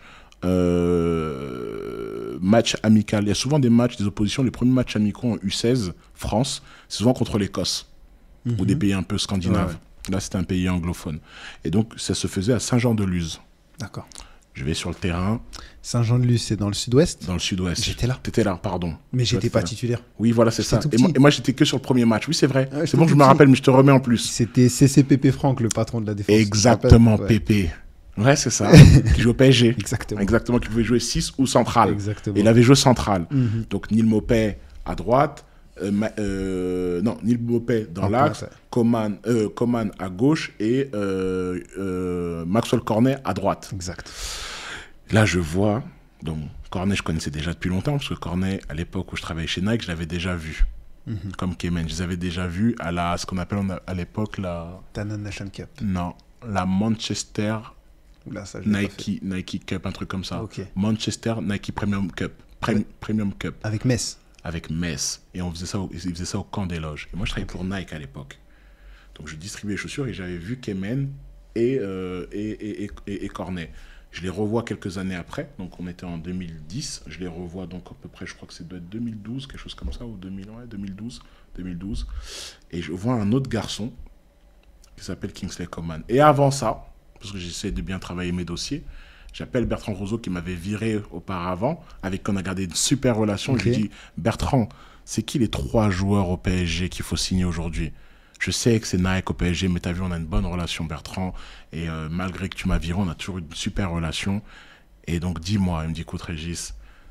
[SPEAKER 1] euh, match amical. Il y a souvent des matchs, des oppositions. Les premiers matchs amicaux en U seize, France, c'est souvent contre l'Écosse mm-hmm. ou des pays un peu scandinaves. Ouais, ouais. Là, c'était un pays anglophone. Et donc, ça se faisait à Saint-Jean-de-Luz.
[SPEAKER 2] D'accord.
[SPEAKER 1] Je vais sur le terrain.
[SPEAKER 2] Saint-Jean-de-Luz, c'est dans le sud-ouest.
[SPEAKER 1] Dans le sud-ouest.
[SPEAKER 2] J'étais là.
[SPEAKER 1] T'étais là, pardon.
[SPEAKER 2] Mais j'étais pas titulaire.
[SPEAKER 1] Oui, voilà, c'est ça. Et moi, et moi, j'étais que sur le premier match. Oui, c'est vrai.
[SPEAKER 2] Ouais,
[SPEAKER 1] c'est bon, je me rappelle, mais je te remets en plus.
[SPEAKER 2] C'était C C Pépé Franck, le patron de la défense.
[SPEAKER 1] Exactement,
[SPEAKER 2] ouais.
[SPEAKER 1] Pépé. Ouais, c'est ça. Qui joue au P S G.
[SPEAKER 2] Exactement.
[SPEAKER 1] Exactement, qui pouvait jouer six ou central.
[SPEAKER 2] Exactement.
[SPEAKER 1] Et il avait joué central.
[SPEAKER 2] Mm-hmm.
[SPEAKER 1] Donc, Neil Maupay à droite. Euh, euh, non, Neil Maupay dans l'axe. Coman, euh, Coman à gauche. Et euh, euh, Maxwell Cornet à droite.
[SPEAKER 2] Exact.
[SPEAKER 1] Là, je vois, donc Cornet, je connaissais déjà depuis longtemps, parce que Cornet, à l'époque où je travaillais chez Nike, je l'avais déjà vu, mm-hmm. comme Kemen. Je les avais déjà vus à la, ce qu'on appelle à l'époque la...
[SPEAKER 2] Danone Nation Cup.
[SPEAKER 1] Non, la Manchester
[SPEAKER 2] Là, ça,
[SPEAKER 1] Nike, Nike Cup, un truc comme ça.
[SPEAKER 2] Okay.
[SPEAKER 1] Manchester Nike Premium Cup. Prem,
[SPEAKER 2] avec...
[SPEAKER 1] Premium Cup.
[SPEAKER 2] Avec Metz.
[SPEAKER 1] Avec Metz. Et on faisait ça au, ils faisaient ça au camp des loges. Et moi, je travaillais okay. pour Nike à l'époque. Donc, je distribuais les chaussures et j'avais vu Kemen et, euh, et, et, et, et, et Cornet. Je les revois quelques années après, donc on était en deux mille dix, je les revois donc à peu près, je crois que c'est doit être deux mille douze, quelque chose comme ça, ou deux mille, ouais, deux mille douze, deux mille douze, et je vois un autre garçon qui s'appelle Kingsley Coman. Et avant ça, parce que j'essaie de bien travailler mes dossiers, j'appelle Bertrand Roseau qui m'avait viré auparavant, avec qui on a gardé une super relation. Okay. Je lui dis, Bertrand, c'est qui les trois joueurs au P S G qu'il faut signer aujourd'hui ? Je sais que c'est Nike au P S G, mais tu as vu, on a une bonne relation, Bertrand. Et euh, malgré que tu m'as viré, on a toujours une super relation. Et donc, dis-moi, il me dit, écoute, Régis,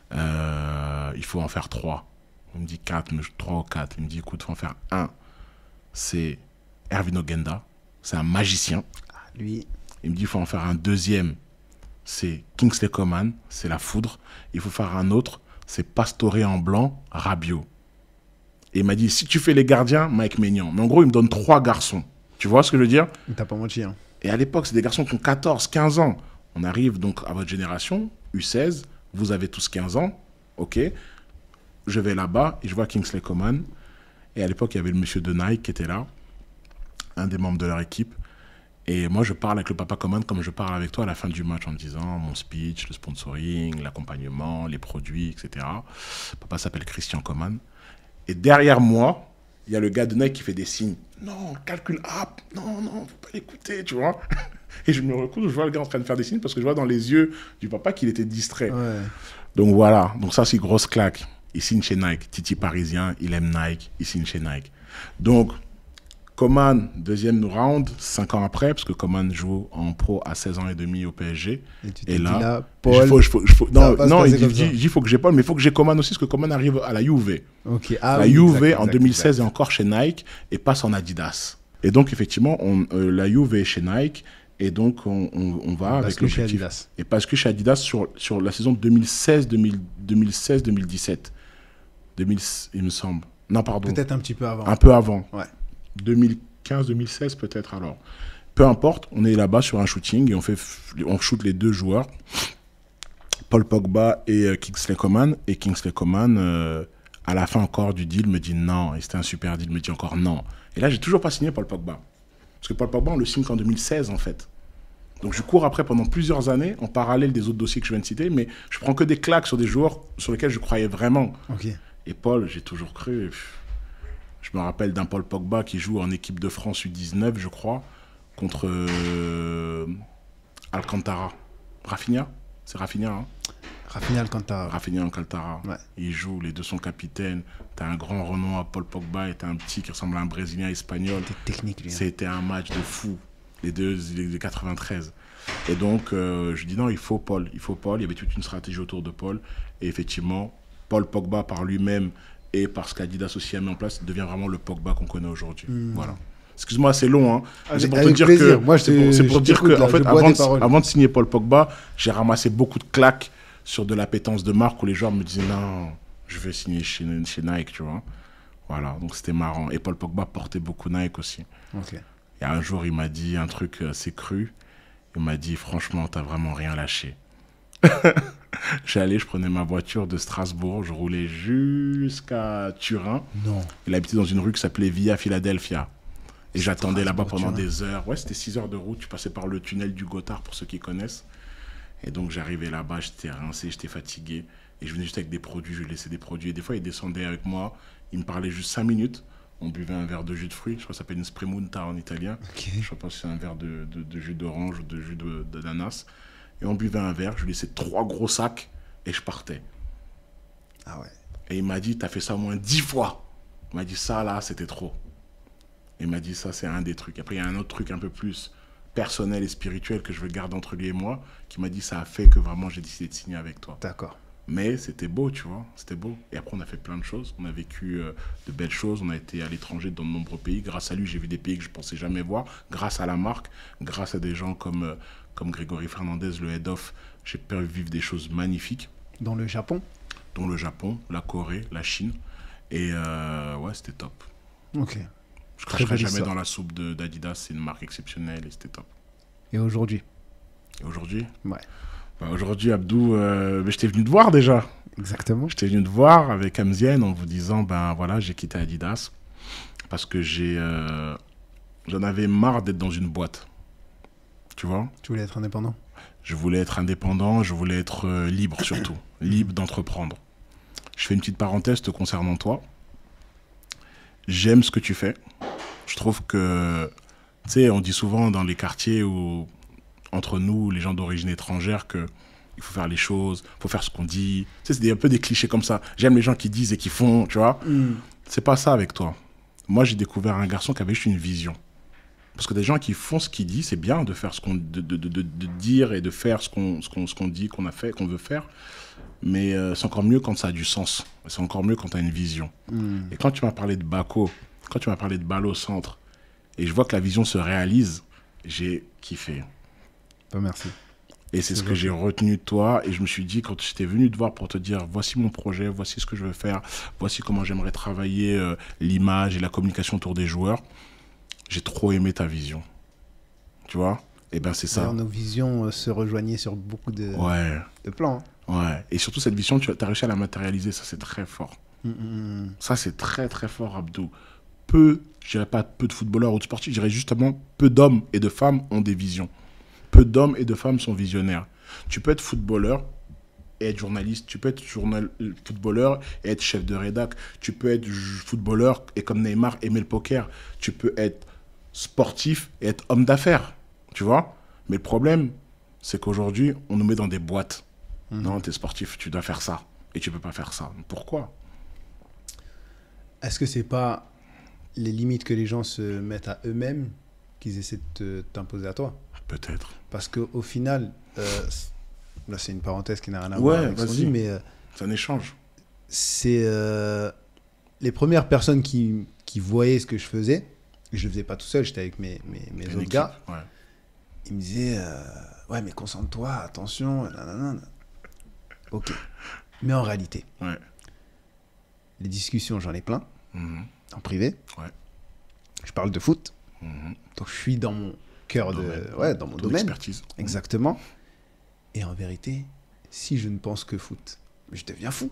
[SPEAKER 1] euh, il faut en faire trois. Il me dit quatre, mais trois ou quatre. Il me dit, écoute, il faut en faire un. C'est Ervin Ogenda, c'est un magicien.
[SPEAKER 2] Ah, lui.
[SPEAKER 1] Il me dit, il faut en faire un deuxième. C'est Kingsley Coman, c'est la foudre. Il faut faire un autre, c'est Pastore en blanc, Rabiot. Et il m'a dit, si tu fais les gardiens, Mike Maignan. Mais en gros, il me donne trois garçons. Tu vois ce que je veux dire ?
[SPEAKER 2] Il t'a pas menti. Hein.
[SPEAKER 1] Et à l'époque, c'est des garçons qui ont quatorze, quinze ans. On arrive donc à votre génération, U seize. Vous avez tous quinze ans. OK. Je vais là-bas et je vois Kingsley Coman. Et à l'époque, il y avait le monsieur de Nike qui était là, un des membres de leur équipe. Et moi, je parle avec le papa Coman comme je parle avec toi à la fin du match en me disant mon speech, le sponsoring, l'accompagnement, les produits, et cetera. Papa s'appelle Christian Coman. Et derrière moi, il y a le gars de Nike qui fait des signes. Non, calcul app, non, non, faut pas l'écouter, tu vois. Et je me recouche, je vois le gars en train de faire des signes parce que je vois dans les yeux du papa qu'il était distrait.
[SPEAKER 2] Ouais.
[SPEAKER 1] Donc voilà, donc ça c'est grosse claque. Il signe chez Nike, Titi parisien, il aime Nike, il signe chez Nike. Donc, Coman, deuxième round, cinq ans après, parce que Coman joue en pro à seize ans et demi au P S G.
[SPEAKER 2] Et, tu
[SPEAKER 1] et là,
[SPEAKER 2] là Paul,
[SPEAKER 1] il faut, il faut, il faut, non, non il dit
[SPEAKER 2] il
[SPEAKER 1] il faut que j'ai Paul, mais il faut que j'ai Coman aussi, parce que Coman arrive à la Juve.
[SPEAKER 2] Okay. Ah,
[SPEAKER 1] la
[SPEAKER 2] oui,
[SPEAKER 1] Juve,
[SPEAKER 2] exact,
[SPEAKER 1] en
[SPEAKER 2] exact,
[SPEAKER 1] deux mille seize,
[SPEAKER 2] exact.
[SPEAKER 1] est encore chez Nike et passe en Adidas. Et donc, effectivement, on, euh, la Juve est chez Nike, et donc on, on, on va
[SPEAKER 2] parce
[SPEAKER 1] avec
[SPEAKER 2] que chez
[SPEAKER 1] l'objectif.
[SPEAKER 2] Adidas.
[SPEAKER 1] Et parce que chez Adidas, sur, sur la saison deux mille seize deux mille dix-sept, deux mille, il me semble. Non, pardon.
[SPEAKER 2] Peut-être un petit peu avant.
[SPEAKER 1] Un peu avant.
[SPEAKER 2] Ouais.
[SPEAKER 1] deux mille quinze deux mille seize peut-être alors. Peu importe, on est là-bas sur un shooting et on, fait, on shoot les deux joueurs, Paul Pogba et euh, Kingsley Coman. Et Kingsley Coman, euh, à la fin encore du deal, me dit non. Et c'était un super deal, me dit encore non. Et là, j'ai toujours pas signé Paul Pogba. Parce que Paul Pogba, on le signe qu'en deux mille seize en fait. Donc je cours après pendant plusieurs années, en parallèle des autres dossiers que je viens de citer, mais je prends que des claques sur des joueurs sur lesquels je croyais vraiment.
[SPEAKER 2] Okay.
[SPEAKER 1] Et Paul, j'ai toujours cru. Je me rappelle d'un Paul Pogba qui joue en équipe de France U dix-neuf, je crois, contre euh, Alcantara. Rafinha, c'est Rafinha, hein.
[SPEAKER 2] Rafinha Alcantara.
[SPEAKER 1] Rafinha Alcantara.
[SPEAKER 2] Ouais.
[SPEAKER 1] Ils jouent, les deux sont capitaines. T'as un grand renom à Paul Pogba et t'as un petit qui ressemble à un Brésilien espagnol.
[SPEAKER 2] C'était technique, lui. Hein.
[SPEAKER 1] C'était un match de fou. Les deux, les quatre-vingt-treize. Et donc, euh, je dis non, il faut Paul. Il faut Paul. Il y avait toute une stratégie autour de Paul. Et effectivement, Paul Pogba par lui-même et par ce qu'Adidas aussi a mis en place, devient vraiment le Pogba qu'on connaît aujourd'hui. Mmh. Voilà. Excuse-moi, c'est long, hein.
[SPEAKER 2] Ah,
[SPEAKER 1] c'est pour
[SPEAKER 2] te dire
[SPEAKER 1] plaisir.
[SPEAKER 2] que Moi,
[SPEAKER 1] c'est pour, c'est pour dire que,
[SPEAKER 2] là,
[SPEAKER 1] en fait, avant de, avant de signer Paul Pogba, j'ai ramassé beaucoup de claques sur de l'appétence de marque où les joueurs me disaient non, je vais signer chez, chez Nike, tu vois. Voilà, donc c'était marrant. Et Paul Pogba portait beaucoup Nike aussi.
[SPEAKER 2] Okay.
[SPEAKER 1] Et un jour, il m'a dit un truc assez cru. Il m'a dit, franchement, t'as vraiment rien lâché. J'allais, je prenais ma voiture de Strasbourg, je roulais jusqu'à Turin.
[SPEAKER 2] Non.
[SPEAKER 1] Il habitait dans une rue qui s'appelait Via Philadelphia. Et j'attendais là-bas pendant
[SPEAKER 2] Turin.
[SPEAKER 1] des heures. Ouais, c'était six heures de route. Tu passais par le tunnel du Gothard, pour ceux qui connaissent. Et donc, j'arrivais là-bas, j'étais rincé, j'étais fatigué. Et je venais juste avec des produits, je lui laissais des produits. Et des fois, il descendait avec moi, il me parlait juste cinq minutes. On buvait un verre de jus de fruits, je crois que ça s'appelle une spremunta en italien.
[SPEAKER 2] Okay.
[SPEAKER 1] Je ne sais pas si c'est un verre de, de, de jus d'orange ou de jus de, d'ananas. Et on buvait un verre, je lui laissais trois gros sacs et je partais.
[SPEAKER 2] Ah ouais.
[SPEAKER 1] Et il m'a dit, t'as fait ça au moins dix fois. Il m'a dit, ça là, c'était trop. Et il m'a dit, ça c'est un des trucs. Après, il y a un autre truc un peu plus personnel et spirituel que je veux garder entre lui et moi, qui m'a dit, ça a fait que vraiment j'ai décidé de signer avec toi.
[SPEAKER 2] D'accord.
[SPEAKER 1] Mais c'était beau, tu vois, c'était beau. Et après, on a fait plein de choses. On a vécu euh, de belles choses. On a été à l'étranger dans de nombreux pays. Grâce à lui, j'ai vu des pays que je ne pensais jamais voir. Grâce à la marque, grâce à des gens comme, euh, comme Grégory Fernandez, le head-off, j'ai pu vivre des choses magnifiques.
[SPEAKER 2] Dans le Japon ?
[SPEAKER 1] Dont le Japon, la Corée, la Chine. Et euh, ouais, c'était top.
[SPEAKER 2] Ok.
[SPEAKER 1] Je ne cracherai jamais dans la soupe de, d'Adidas. C'est une marque exceptionnelle et c'était top.
[SPEAKER 2] Et aujourd'hui ?
[SPEAKER 1] Et aujourd'hui ?
[SPEAKER 2] Ouais.
[SPEAKER 1] Bah aujourd'hui, Abdou, euh, je t'ai venu te voir déjà.
[SPEAKER 2] Exactement.
[SPEAKER 1] Je t'ai venu te voir avec Amzienne en vous disant, ben voilà, j'ai quitté Adidas parce que j'ai, euh, j'en avais marre d'être dans une boîte. Tu vois ?
[SPEAKER 2] Tu voulais être indépendant ?
[SPEAKER 1] Je voulais être indépendant, je voulais être euh, libre surtout, libre d'entreprendre. Je fais une petite parenthèse te concernant toi. J'aime ce que tu fais. Je trouve que, tu sais, on dit souvent dans les quartiers où entre nous, les gens d'origine étrangère, que il faut faire les choses, il faut faire ce qu'on dit. Tu sais, c'est des, un peu des clichés comme ça. J'aime les gens qui disent et qui font, tu vois. Mm. C'est pas ça avec toi. Moi, j'ai découvert un garçon qui avait juste une vision. Parce que des gens qui font ce qu'il dit, c'est bien de faire ce qu'on, de, de, de, de dire et de faire ce qu'on, ce qu'on, ce qu'on dit, qu'on a fait, qu'on veut faire. Mais euh, c'est encore mieux quand ça a du sens. C'est encore mieux quand tu as une vision. Mm. Et quand tu m'as parlé de Bako, quand tu m'as parlé de balle au centre, et je vois que la vision se réalise, j'ai kiffé.
[SPEAKER 2] Ben, merci.
[SPEAKER 1] Et c'est, c'est ce que j'ai retenu de toi. Et je me suis dit, quand j'étais venu te voir pour te dire, voici mon projet, voici ce que je veux faire, voici comment j'aimerais travailler euh, l'image et la communication autour des joueurs, j'ai trop aimé ta vision. Tu vois ? Et ben c'est ça.
[SPEAKER 2] Alors, nos visions euh, se rejoignaient sur beaucoup de,
[SPEAKER 1] ouais.
[SPEAKER 2] de plans. Hein.
[SPEAKER 1] Ouais. Et surtout, cette vision, tu as réussi à la matérialiser. Ça, c'est très fort.
[SPEAKER 2] Mm-hmm.
[SPEAKER 1] Ça, c'est très, très fort, Abdou. Peu, je dirais pas peu de footballeurs ou de sportifs, je dirais justement peu d'hommes et de femmes ont des visions. Peu d'hommes et de femmes sont visionnaires. Tu peux être footballeur et être journaliste. Tu peux être journal... footballeur et être chef de rédac. Tu peux être footballeur et comme Neymar aimer le poker. Tu peux être sportif et être homme d'affaires. Tu vois ? Mais le problème, c'est qu'aujourd'hui, on nous met dans des boîtes. Mmh. Non, t'es sportif, tu dois faire ça. Et tu peux pas faire ça. Pourquoi ?
[SPEAKER 2] Est-ce que c'est pas les limites que les gens se mettent à eux-mêmes qu'ils essaient de t'imposer à toi ?
[SPEAKER 1] Peut-être.
[SPEAKER 2] Parce qu'au final, euh, là c'est une parenthèse qui n'a rien à
[SPEAKER 1] ouais,
[SPEAKER 2] voir avec ce qu'on dit, mais... Euh,
[SPEAKER 1] c'est un échange.
[SPEAKER 2] C'est euh, les premières personnes qui, qui voyaient ce que je faisais, et je ne le faisais pas tout seul, j'étais avec mes, mes, mes autres équipe, gars, ouais. Ils me disaient, euh, ouais mais concentre-toi, attention, nanana. Ok. Mais en réalité,
[SPEAKER 1] ouais.
[SPEAKER 2] Les discussions, j'en ai plein,
[SPEAKER 1] mmh.
[SPEAKER 2] en privé.
[SPEAKER 1] Ouais.
[SPEAKER 2] Je parle de foot,
[SPEAKER 1] mmh.
[SPEAKER 2] donc je suis dans mon cœur de, domaine, ouais, dans mon domaine,
[SPEAKER 1] expertise.
[SPEAKER 2] Exactement. Mmh. Et en vérité, si je ne pense que foot, je deviens fou.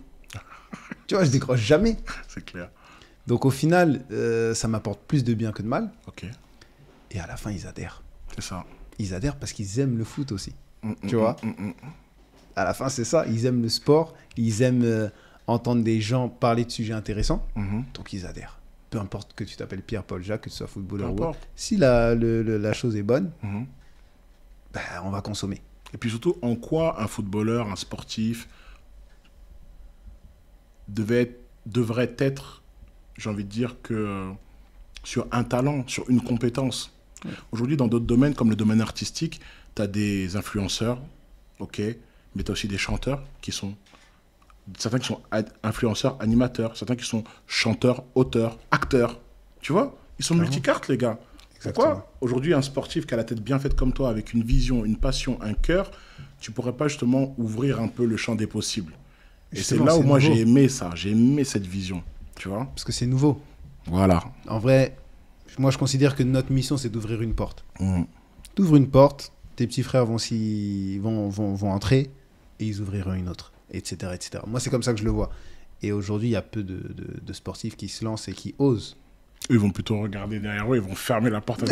[SPEAKER 2] Tu vois, je décroche jamais.
[SPEAKER 1] C'est clair.
[SPEAKER 2] Donc au final, euh, ça m'apporte plus de bien que de mal.
[SPEAKER 1] Ok.
[SPEAKER 2] Et à la fin, ils adhèrent.
[SPEAKER 1] C'est ça.
[SPEAKER 2] Ils adhèrent parce qu'ils aiment le foot aussi.
[SPEAKER 1] Mmh,
[SPEAKER 2] tu
[SPEAKER 1] mmh,
[SPEAKER 2] vois
[SPEAKER 1] mmh, mmh.
[SPEAKER 2] À la fin, c'est ça. Ils aiment le sport. Ils aiment euh, entendre des gens parler de sujets intéressants.
[SPEAKER 1] Mmh.
[SPEAKER 2] Donc ils adhèrent. Peu importe que tu t'appelles Pierre, Paul, Jacques, que tu sois footballeur
[SPEAKER 1] ou
[SPEAKER 2] autre. Si la, le, le, la chose est bonne,
[SPEAKER 1] mmh.
[SPEAKER 2] ben, on va consommer.
[SPEAKER 1] Et puis surtout, en quoi un footballeur, un sportif devait être, devrait être, j'ai envie de dire, que sur un talent, sur une compétence. Ouais. Aujourd'hui, dans d'autres domaines, comme le domaine artistique, tu as des influenceurs, ok, mais tu as aussi des chanteurs qui sont... Certains qui sont influenceurs, animateurs, certains qui sont chanteurs, auteurs, acteurs. Tu vois, ils sont multicartes, les gars. Exactement. Pourquoi aujourd'hui, un sportif qui a la tête bien faite comme toi, avec une vision, une passion, un cœur, tu pourrais pas justement ouvrir un peu le champ des possibles? Et c'est là où moi j'ai aimé ça, j'ai aimé cette vision, tu vois.
[SPEAKER 2] Parce que c'est nouveau.
[SPEAKER 1] Voilà.
[SPEAKER 2] En vrai, moi je considère que notre mission c'est d'ouvrir une porte.
[SPEAKER 1] Mmh.
[SPEAKER 2] Tu ouvres une porte, tes petits frères vont, vont, vont, vont entrer et ils ouvriront une autre. Etc, et cetera. Moi, c'est comme ça que je le vois. Et aujourd'hui, il y a peu de, de, de sportifs qui se lancent et qui osent.
[SPEAKER 1] Ils vont plutôt regarder derrière eux, ils vont fermer la porte.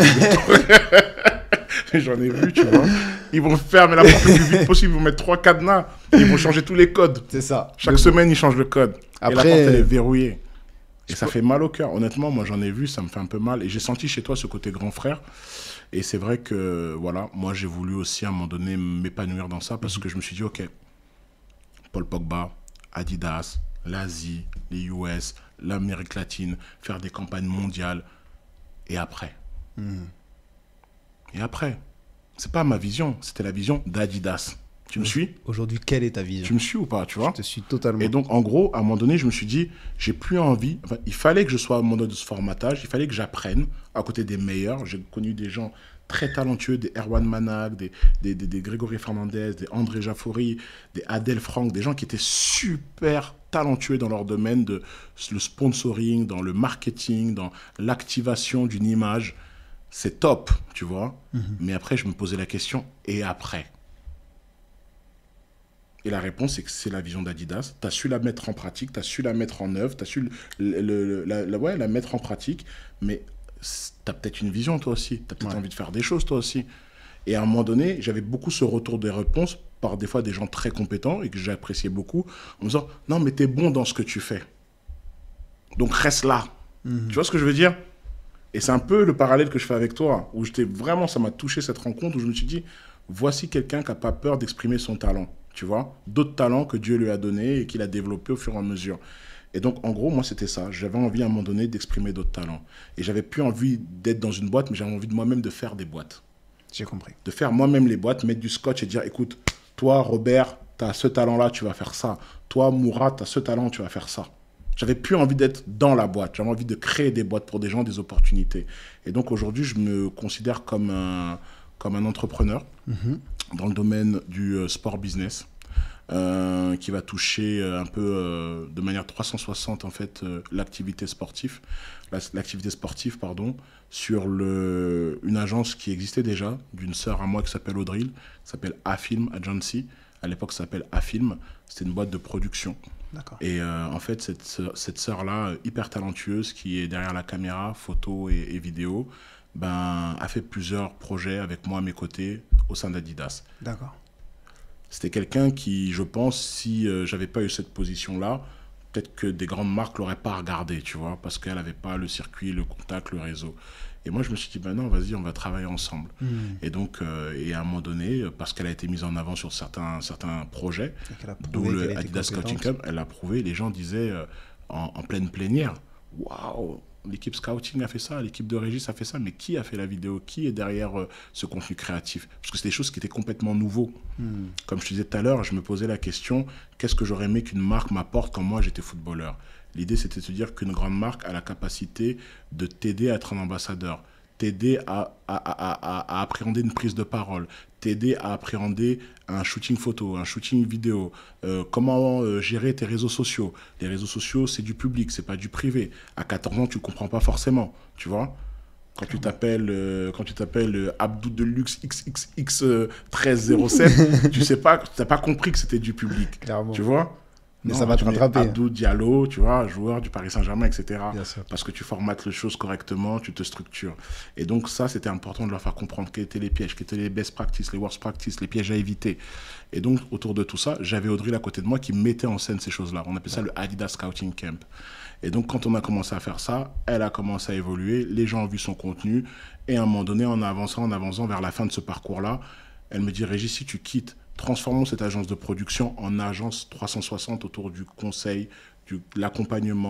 [SPEAKER 1] J'en ai vu, tu vois. Ils vont fermer la porte le plus vite possible, ils vont mettre trois cadenas, ils vont changer tous les codes.
[SPEAKER 2] C'est ça.
[SPEAKER 1] Chaque semaine, ils changent le code. Après, et la porte, elle est verrouillée. Et ça fait mal au cœur. Honnêtement, moi, j'en ai vu, ça me fait un peu mal. Et j'ai senti chez toi ce côté grand frère. Et c'est vrai que, voilà, moi, j'ai voulu aussi, à un moment donné, m'épanouir dans ça parce que je me suis dit, OK, Paul Pogba, Adidas, l'Asie, les U S, l'Amérique latine, faire des campagnes mondiales. Et après mmh. Et après c'est pas ma vision, c'était la vision d'Adidas. Tu me suis?
[SPEAKER 2] Aujourd'hui, quelle est ta vision?
[SPEAKER 1] Tu me suis ou pas, tu vois?
[SPEAKER 2] Je te suis totalement.
[SPEAKER 1] Et donc, en gros, à un moment donné, je me suis dit, j'ai plus envie... Enfin, il fallait que je sois à mon mode de formatage, il fallait que j'apprenne à côté des meilleurs. J'ai connu des gens très talentueux, des Erwan Manak, des, des, des, des Grégory Fernandez, des André Jaffori, des Adèle Franck, des gens qui étaient super talentueux dans leur domaine, de le sponsoring, dans le marketing, dans l'activation d'une image. C'est top, tu vois. Mm-hmm. Mais après, je me posais la question, et après? Et la réponse, c'est que c'est la vision d'Adidas. Tu as su la mettre en pratique, tu as su la mettre en œuvre, tu as su le, le, le, la, la, ouais, la mettre en pratique, mais tu as peut-être une vision, toi aussi. Tu as peut-être ouais. envie de faire des choses, toi aussi. Et à un moment donné, j'avais beaucoup ce retour des réponses par des fois des gens très compétents et que j'appréciais beaucoup, en me disant « Non, mais tu es bon dans ce que tu fais. Donc reste là. Mm-hmm. » Tu vois ce que je veux dire? Et c'est un peu le parallèle que je fais avec toi, où j'étais vraiment, ça m'a touché cette rencontre, où je me suis dit « Voici quelqu'un qui n'a pas peur d'exprimer son talent. » Tu vois, d'autres talents que Dieu lui a donnés et qu'il a développés au fur et à mesure. Et donc, en gros, moi, c'était ça. J'avais envie à un moment donné d'exprimer d'autres talents. Et j'avais plus envie d'être dans une boîte, mais j'avais envie de moi-même de faire des boîtes.
[SPEAKER 2] J'ai compris.
[SPEAKER 1] De faire moi-même les boîtes, mettre du scotch et dire, écoute, toi, Robert, tu as ce talent-là, tu vas faire ça. Toi, Moura, tu as ce talent, tu vas faire ça. J'avais plus envie d'être dans la boîte. J'avais envie de créer des boîtes pour des gens, des opportunités. Et donc, aujourd'hui, je me considère comme un, comme un entrepreneur. Mm-hmm. Dans le domaine du euh, sport business, euh, qui va toucher euh, un peu euh, de manière trois cent soixante en fait euh, l'activité sportive, la, l'activité sportive pardon, sur le, une agence qui existait déjà d'une sœur à moi qui s'appelle Audril, qui s'appelle A-Film Agency. À l'époque, ça s'appelle A-Film. C'était une boîte de production. D'accord. Et euh, en fait, cette, cette sœur-là, hyper talentueuse, qui est derrière la caméra, photo et, et vidéo, ben, a fait plusieurs projets avec moi à mes côtés au sein d'Adidas.
[SPEAKER 2] D'accord.
[SPEAKER 1] C'était quelqu'un qui, je pense, si euh, j'avais pas eu cette position-là, peut-être que des grandes marques l'auraient pas regardé, tu vois, parce qu'elle n'avait pas le circuit, le contact, le réseau. Et moi, je me suis dit, ben non, vas-y, on va travailler ensemble. Mmh. Et donc, euh, et à un moment donné, parce qu'elle a été mise en avant sur certains, certains projets, d'où le Adidas Scouting Camp, elle l'a prouvé, les gens disaient euh, en, en pleine plénière, waouh, l'équipe scouting a fait ça, l'équipe de Régis a fait ça, mais qui a fait la vidéo? Qui est derrière euh, ce contenu créatif? Parce que c'est des choses qui étaient complètement nouveaux. Mm. Comme je te disais tout à l'heure, je me posais la question, qu'est-ce que j'aurais aimé qu'une marque m'apporte quand moi j'étais footballeur? L'idée, c'était de se dire qu'une grande marque a la capacité de t'aider à être un ambassadeur, t'aider à, à, à, à, à appréhender une prise de parole, t'aider à appréhender un shooting photo, un shooting vidéo, euh, comment euh, gérer tes réseaux sociaux. Les réseaux sociaux, c'est du public, c'est pas du privé. À quatorze ans, tu le comprends pas forcément, tu vois. Quand tu t'appelles euh, quand tu t'appelles euh, Abdou Deluxe X X X euh, treize zéro sept, tu sais pas, t'as pas compris que c'était du public, clairement. Tu vois.
[SPEAKER 2] Mais
[SPEAKER 1] non,
[SPEAKER 2] ça va te rattraper.
[SPEAKER 1] Abdou Diallo, tu vois, joueur du Paris Saint-Germain, et cetera. Parce que tu formates les choses correctement, tu te structures. Et donc ça, c'était important de leur faire comprendre quels étaient les pièges, quels étaient les best practices, les worst practices, les pièges à éviter. Et donc, autour de tout ça, j'avais Audrey à côté de moi qui mettait en scène ces choses-là. On appelait ça le Adidas Scouting Camp. Et donc, quand on a commencé à faire ça, elle a commencé à évoluer, les gens ont vu son contenu, et à un moment donné, en avançant, en avançant vers la fin de ce parcours-là, elle me dit, Régis, si tu quittes, transformons cette agence de production en agence trois cent soixante autour du conseil, du, de l'accompagnement,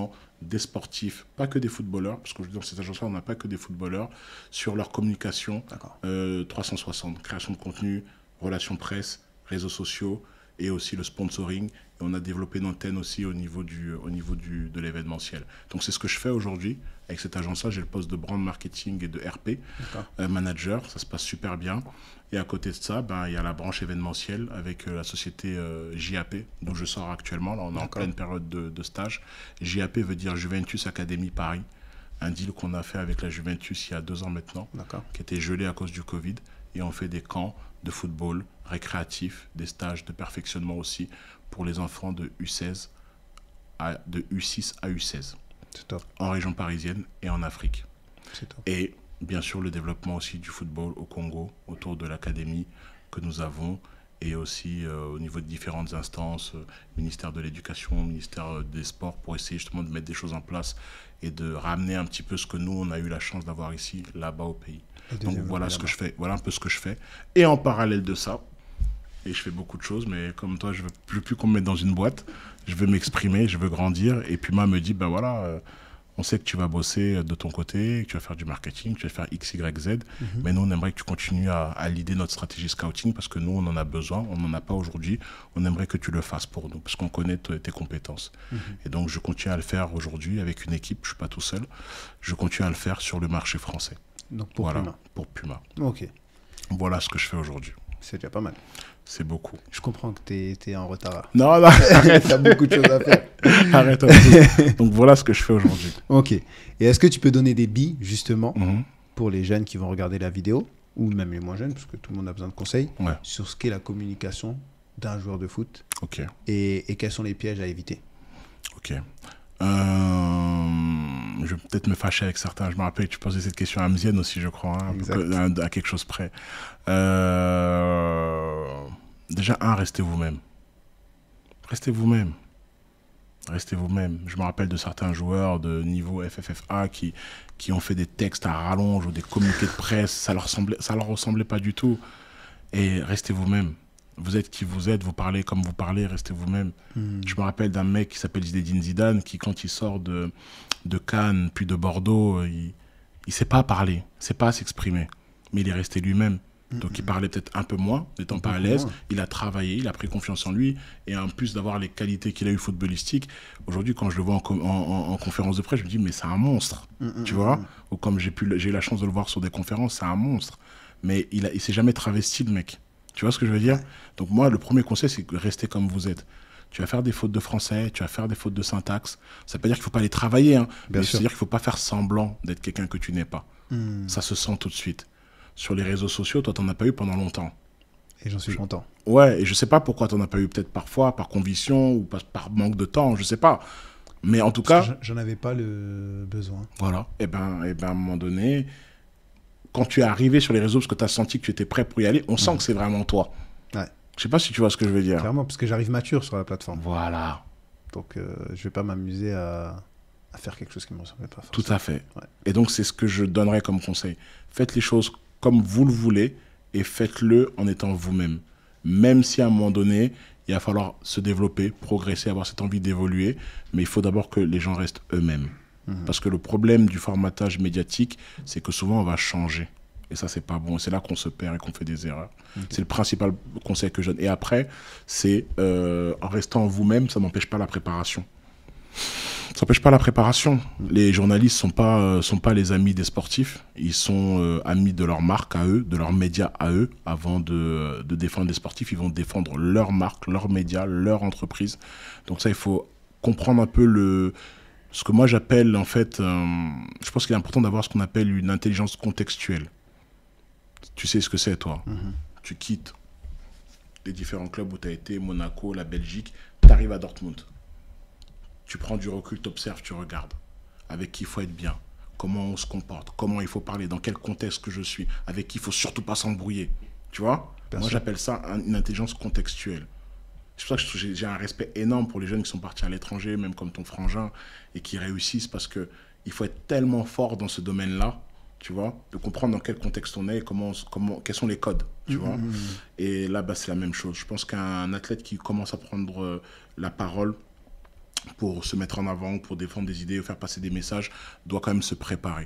[SPEAKER 1] des sportifs, pas que des footballeurs, parce que dans cette agence-là, on n'a pas que des footballeurs, sur leur communication euh, trois cent soixante, création de contenu, relations presse, réseaux sociaux et aussi le sponsoring. Et on a développé une antenne aussi au niveau, du, au niveau du, de l'événementiel. Donc c'est ce que je fais aujourd'hui. Avec cette agence-là, j'ai le poste de brand marketing et de R P, euh, manager, ça se passe super bien. Et à côté de ça, ben, il y a la branche événementielle avec euh, la société euh, J A P, d'où je sors actuellement. Là, on est en pleine période de, de stage. J A P veut dire Juventus Academy Paris, un deal qu'on a fait avec la Juventus il y a deux ans maintenant, qui était gelé à cause du Covid. Et on fait des camps de football récréatifs, des stages de perfectionnement aussi pour les enfants de U seize à, de U six à U seize.
[SPEAKER 2] C'est top.
[SPEAKER 1] En région parisienne et en Afrique.
[SPEAKER 2] C'est top.
[SPEAKER 1] Et bien sûr le développement aussi du football au Congo autour de l'académie que nous avons et aussi euh, au niveau de différentes instances, euh, ministère de l'éducation, ministère euh, des sports, pour essayer justement de mettre des choses en place et de ramener un petit peu ce que nous on a eu la chance d'avoir ici là-bas au pays. Donc voilà ce que je fais, voilà un peu ce que je fais. Et en parallèle de ça, et je fais beaucoup de choses, mais comme toi, je ne veux plus, plus qu'on me mette dans une boîte. Je veux m'exprimer, je veux grandir. Et Puma me dit, ben voilà, euh, on sait que tu vas bosser de ton côté, que tu vas faire du marketing, que tu vas faire X, Y, Z. Mm-hmm. Mais nous, on aimerait que tu continues à, à leader notre stratégie scouting parce que nous, on en a besoin, on n'en a pas aujourd'hui. On aimerait que tu le fasses pour nous parce qu'on connaît tes compétences. Mm-hmm. Et donc, je continue à le faire aujourd'hui avec une équipe. Je ne suis pas tout seul. Je continue à le faire sur le marché français.
[SPEAKER 2] Donc pour
[SPEAKER 1] voilà,
[SPEAKER 2] Puma.
[SPEAKER 1] Pour Puma.
[SPEAKER 2] Ok.
[SPEAKER 1] Voilà ce que je fais aujourd'hui.
[SPEAKER 2] C'est déjà pas mal.
[SPEAKER 1] C'est beaucoup.
[SPEAKER 2] Je comprends que tu es en retard.
[SPEAKER 1] Non, non. Arrête.
[SPEAKER 2] Tu as beaucoup de choses à faire.
[SPEAKER 1] Arrête. Donc voilà ce que je fais aujourd'hui.
[SPEAKER 2] Ok. Et est-ce que tu peux donner des billes, justement,
[SPEAKER 1] mm-hmm.
[SPEAKER 2] pour les jeunes qui vont regarder la vidéo, ou même les moins jeunes, parce que tout le monde a besoin de conseils,
[SPEAKER 1] ouais.
[SPEAKER 2] sur ce qu'est la communication d'un joueur de foot
[SPEAKER 1] okay.
[SPEAKER 2] et, et quels sont les pièges à éviter?
[SPEAKER 1] Ok. Euh, je vais peut-être me fâcher avec certains. Je me rappelle que tu posais cette question à Mzienne aussi, je crois, hein, à, à quelque chose près. Euh, déjà, un, restez vous-même. Restez vous-même. Restez vous-même. Je me rappelle de certains joueurs de niveau F F F A qui, qui ont fait des textes à rallonge ou des communiqués de presse. Ça leur ressemblait, ça leur ressemblait pas du tout. Et restez vous-même. Vous êtes qui vous êtes, vous parlez comme vous parlez, restez vous-même. Mmh. Je me rappelle d'un mec qui s'appelle Zinedine Zidane qui, quand il sort de, de Cannes, puis de Bordeaux, il ne sait pas parler, il ne sait pas s'exprimer. Mais il est resté lui-même. Mmh. Donc il parlait peut-être un peu moins, n'étant pas à l'aise. Il a travaillé, il a pris confiance en lui. Et en plus d'avoir les qualités qu'il a eues footballistiques, aujourd'hui, quand je le vois en, en, en, en conférence de presse, je me dis, mais c'est un monstre. Mmh. Tu vois? Ou comme j'ai eu la chance de le voir sur des conférences, c'est un monstre. Mais il ne il s'est jamais travesti, le mec. Tu vois ce que je veux dire? Donc moi, le premier conseil, c'est de rester comme vous êtes. Tu vas faire des fautes de français, tu vas faire des fautes de syntaxe. Ça ne veut pas dire qu'il ne faut pas les travailler, hein, mais c'est-à-dire qu'il ne faut pas faire semblant d'être quelqu'un que tu n'es pas. Mmh. Ça se sent tout de suite. Sur les réseaux sociaux, toi, tu n'en as pas eu pendant longtemps.
[SPEAKER 2] Et j'en suis
[SPEAKER 1] je...
[SPEAKER 2] content.
[SPEAKER 1] Ouais, et je ne sais pas pourquoi tu n'en as pas eu, peut-être parfois par conviction ou par, par manque de temps, je ne sais pas. Mais en tout
[SPEAKER 2] Parce
[SPEAKER 1] cas...
[SPEAKER 2] J'en avais pas le besoin.
[SPEAKER 1] Voilà. Et bien, et ben, à un moment donné... Quand tu es arrivé sur les réseaux parce que tu as senti que tu étais prêt pour y aller, on sent mmh. que c'est vraiment toi.
[SPEAKER 2] Ouais.
[SPEAKER 1] Je sais pas si tu vois ce que je veux dire.
[SPEAKER 2] Clairement, parce que j'arrive mature sur la plateforme.
[SPEAKER 1] Voilà.
[SPEAKER 2] Donc, euh, je vais pas m'amuser à, à faire quelque chose qui ne me ressemble pas. Forcément.
[SPEAKER 1] Tout à fait.
[SPEAKER 2] Ouais.
[SPEAKER 1] Et donc, c'est ce que je donnerais comme conseil. Faites les choses comme vous le voulez et faites-le en étant vous-même. Même si à un moment donné, il va falloir se développer, progresser, avoir cette envie d'évoluer, mais il faut d'abord que les gens restent eux-mêmes. Mmh. Parce que le problème du formatage médiatique, c'est que souvent on va changer. Et ça, c'est pas bon. C'est là qu'on se perd et qu'on fait des erreurs. Okay. C'est le principal conseil que je donne. Et après, c'est euh, en restant vous-même, ça n'empêche pas la préparation. Ça n'empêche pas la préparation. Les journalistes ne sont pas, euh, sont pas les amis des sportifs. Ils sont euh, amis de leur marque à eux, de leurs médias à eux. Avant de, de défendre les sportifs, ils vont défendre leur marque, leurs médias, leur entreprise. Donc ça, il faut comprendre un peu le... Ce que moi j'appelle, en fait, euh, je pense qu'il est important d'avoir ce qu'on appelle une intelligence contextuelle. Tu sais ce que c'est, toi. Mm-hmm. Tu quittes les différents clubs où tu as été, Monaco, la Belgique, tu arrives à Dortmund. Tu prends du recul, tu observes, tu regardes. Avec qui il faut être bien, comment on se comporte, comment il faut parler, dans quel contexte que je suis, avec qui il ne faut surtout pas s'embrouiller. Tu vois? Bien Moi, sûr. J'appelle ça une intelligence contextuelle. C'est pour ça que j'ai un respect énorme pour les jeunes qui sont partis à l'étranger, même comme ton frangin, et qui réussissent parce qu'il faut être tellement fort dans ce domaine-là, tu vois, de comprendre dans quel contexte on est et comment, comment, quels sont les codes, tu mmh, vois. Mmh. Et là, bah, c'est la même chose. Je pense qu'un athlète qui commence à prendre euh, la parole pour se mettre en avant, pour défendre des idées, faire passer des messages, doit quand même se préparer.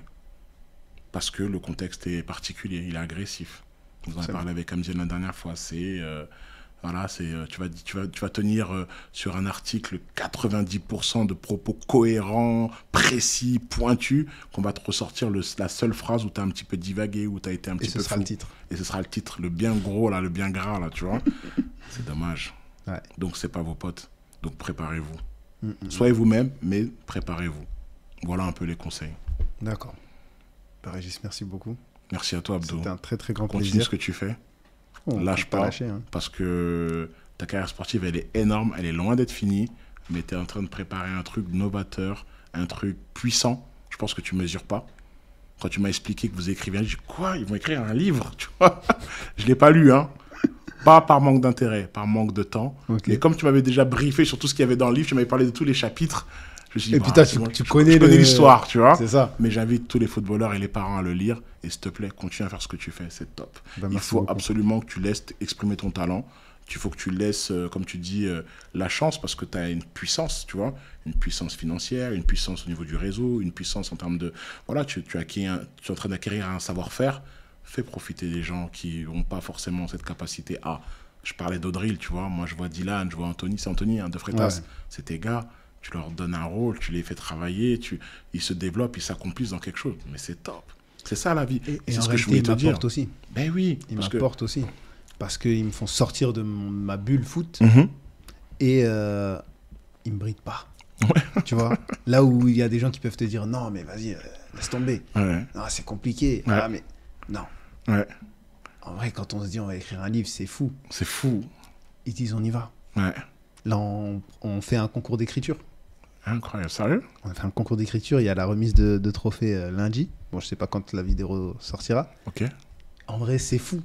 [SPEAKER 1] Parce que le contexte est particulier, il est agressif. Vous en avez parlé avec Amziel la dernière fois. C'est, euh, voilà, c'est, euh, tu, vas, tu, vas, tu vas tenir euh, sur un article quatre-vingt-dix pour cent de propos cohérents, précis, pointus, qu'on va te ressortir le, la seule phrase où tu as un petit peu divagué, où tu as été un petit
[SPEAKER 2] Et
[SPEAKER 1] peu
[SPEAKER 2] ce sera
[SPEAKER 1] flou.
[SPEAKER 2] le titre.
[SPEAKER 1] Et ce sera le titre, le bien gros, là, le bien gras, là, tu vois. C'est dommage.
[SPEAKER 2] Ouais.
[SPEAKER 1] Donc, c'est pas vos potes. Donc, préparez-vous.
[SPEAKER 2] Mm-mm.
[SPEAKER 1] Soyez vous-même, mais préparez-vous. Voilà un peu les conseils.
[SPEAKER 2] D'accord. Bah, Régis, merci beaucoup.
[SPEAKER 1] Merci à toi, Abdou.
[SPEAKER 2] C'était un très très grand
[SPEAKER 1] Continue
[SPEAKER 2] plaisir.
[SPEAKER 1] ce que tu fais.
[SPEAKER 2] On
[SPEAKER 1] Lâche
[SPEAKER 2] peut
[SPEAKER 1] pas,
[SPEAKER 2] lâcher, hein.
[SPEAKER 1] parce que ta carrière sportive, elle est énorme, elle est loin d'être finie, mais tu es en train de préparer un truc novateur, un truc puissant. Je pense que tu mesures pas. Quand tu m'as expliqué que vous écriviez, j'ai dit quoi? Ils vont écrire un livre, tu vois? Je l'ai pas lu, hein. Pas par manque d'intérêt, par manque de temps.
[SPEAKER 2] Okay.
[SPEAKER 1] Mais comme tu m'avais déjà briefé sur tout ce qu'il y avait dans le livre, tu m'avais parlé de tous les chapitres. Je me suis dit,
[SPEAKER 2] et
[SPEAKER 1] bah,
[SPEAKER 2] puis toi, tu,
[SPEAKER 1] bon,
[SPEAKER 2] tu
[SPEAKER 1] je,
[SPEAKER 2] connais,
[SPEAKER 1] je connais
[SPEAKER 2] le...
[SPEAKER 1] l'histoire, tu vois.
[SPEAKER 2] C'est ça.
[SPEAKER 1] Mais j'invite tous les footballeurs et les parents à le lire. Et s'il te plaît, continue à faire ce que tu fais, c'est top.
[SPEAKER 2] Bah,
[SPEAKER 1] Il faut
[SPEAKER 2] beaucoup.
[SPEAKER 1] absolument que tu laisses exprimer ton talent. Il faut que tu laisses, euh, comme tu dis, euh, la chance, parce que tu as une puissance, tu vois, une puissance financière, une puissance au niveau du réseau, une puissance en termes de... Voilà, tu, tu, acquis un, tu es en train d'acquérir un savoir-faire. Fais profiter des gens qui n'ont pas forcément cette capacité à... Je parlais d'Audril, tu vois, moi je vois Dylan, je vois Anthony, c'est Anthony, hein, de Freitas, ouais. C'est tes gars, tu leur donnes un rôle, tu les fais travailler, tu... ils se développent, ils s'accomplissent dans quelque chose, mais c'est top. C'est ça la vie.
[SPEAKER 2] Et, et
[SPEAKER 1] c'est
[SPEAKER 2] en
[SPEAKER 1] ce
[SPEAKER 2] réalité,
[SPEAKER 1] que je voulais te dire.
[SPEAKER 2] Ils m'apportent aussi.
[SPEAKER 1] Ben oui.
[SPEAKER 2] Ils
[SPEAKER 1] parce
[SPEAKER 2] m'apportent
[SPEAKER 1] que...
[SPEAKER 2] aussi. Parce qu'ils me font sortir de mon, ma bulle foot
[SPEAKER 1] mm-hmm.
[SPEAKER 2] et euh, ils me brident pas.
[SPEAKER 1] Ouais.
[SPEAKER 2] Tu vois, là où il y a des gens qui peuvent te dire non, mais vas-y, euh, laisse tomber.
[SPEAKER 1] Ouais.
[SPEAKER 2] Non, c'est compliqué.
[SPEAKER 1] Ouais.
[SPEAKER 2] Ah, mais non.
[SPEAKER 1] Ouais.
[SPEAKER 2] En vrai, quand on se dit on va écrire un livre, c'est fou.
[SPEAKER 1] C'est fou.
[SPEAKER 2] Ils disent on y va.
[SPEAKER 1] Ouais.
[SPEAKER 2] Là, on, on fait un concours d'écriture.
[SPEAKER 1] Incroyable, sérieux?
[SPEAKER 2] On a fait un concours d'écriture, il y a la remise de, de trophée euh, lundi. Bon, je sais pas quand la vidéo sortira.
[SPEAKER 1] Ok.
[SPEAKER 2] En vrai, c'est fou.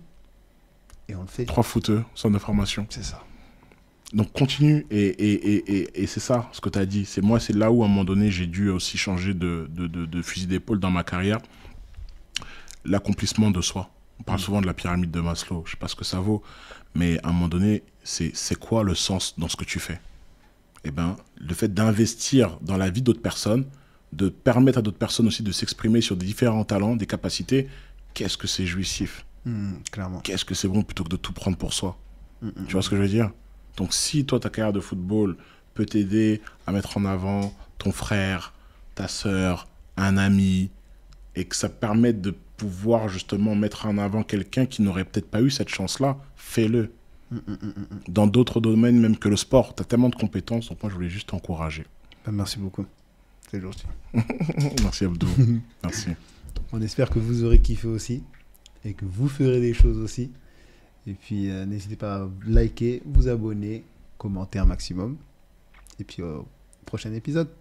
[SPEAKER 2] Et on le fait.
[SPEAKER 1] Trois footeux, centre de formation.
[SPEAKER 2] C'est ça.
[SPEAKER 1] Donc continue, et, et, et, et, et c'est ça ce que tu as dit. C'est moi, c'est là où à un moment donné, j'ai dû aussi changer de, de, de, de fusil d'épaule dans ma carrière. L'accomplissement de soi. On parle mmh. souvent de la pyramide de Maslow, je sais pas ce que ça vaut, mais à un moment donné, c'est, c'est quoi le sens dans ce que tu fais? Eh ben, le fait d'investir dans la vie d'autres personnes, de permettre à d'autres personnes aussi de s'exprimer sur des différents talents, des capacités, qu'est-ce que c'est jouissif?
[SPEAKER 2] Mmh, clairement.
[SPEAKER 1] Qu'est-ce que c'est bon plutôt que de tout prendre pour soi?
[SPEAKER 2] Mmh,
[SPEAKER 1] tu vois ce que je veux dire? Donc si toi, ta carrière de football peut t'aider à mettre en avant ton frère, ta sœur, un ami, et que ça permet de pouvoir justement mettre en avant quelqu'un qui n'aurait peut-être pas eu cette chance-là, fais-le.
[SPEAKER 2] Mmh, mmh, mmh.
[SPEAKER 1] Dans d'autres domaines, même que le sport, tu as tellement de compétences, donc moi je voulais juste t'encourager.
[SPEAKER 2] Ben, merci beaucoup. C'est gentil.
[SPEAKER 1] Merci Abdou. Merci.
[SPEAKER 2] On espère que vous aurez kiffé aussi et que vous ferez des choses aussi. Et puis euh, n'hésitez pas à liker, vous abonner, commenter un maximum. Et puis au prochain épisode.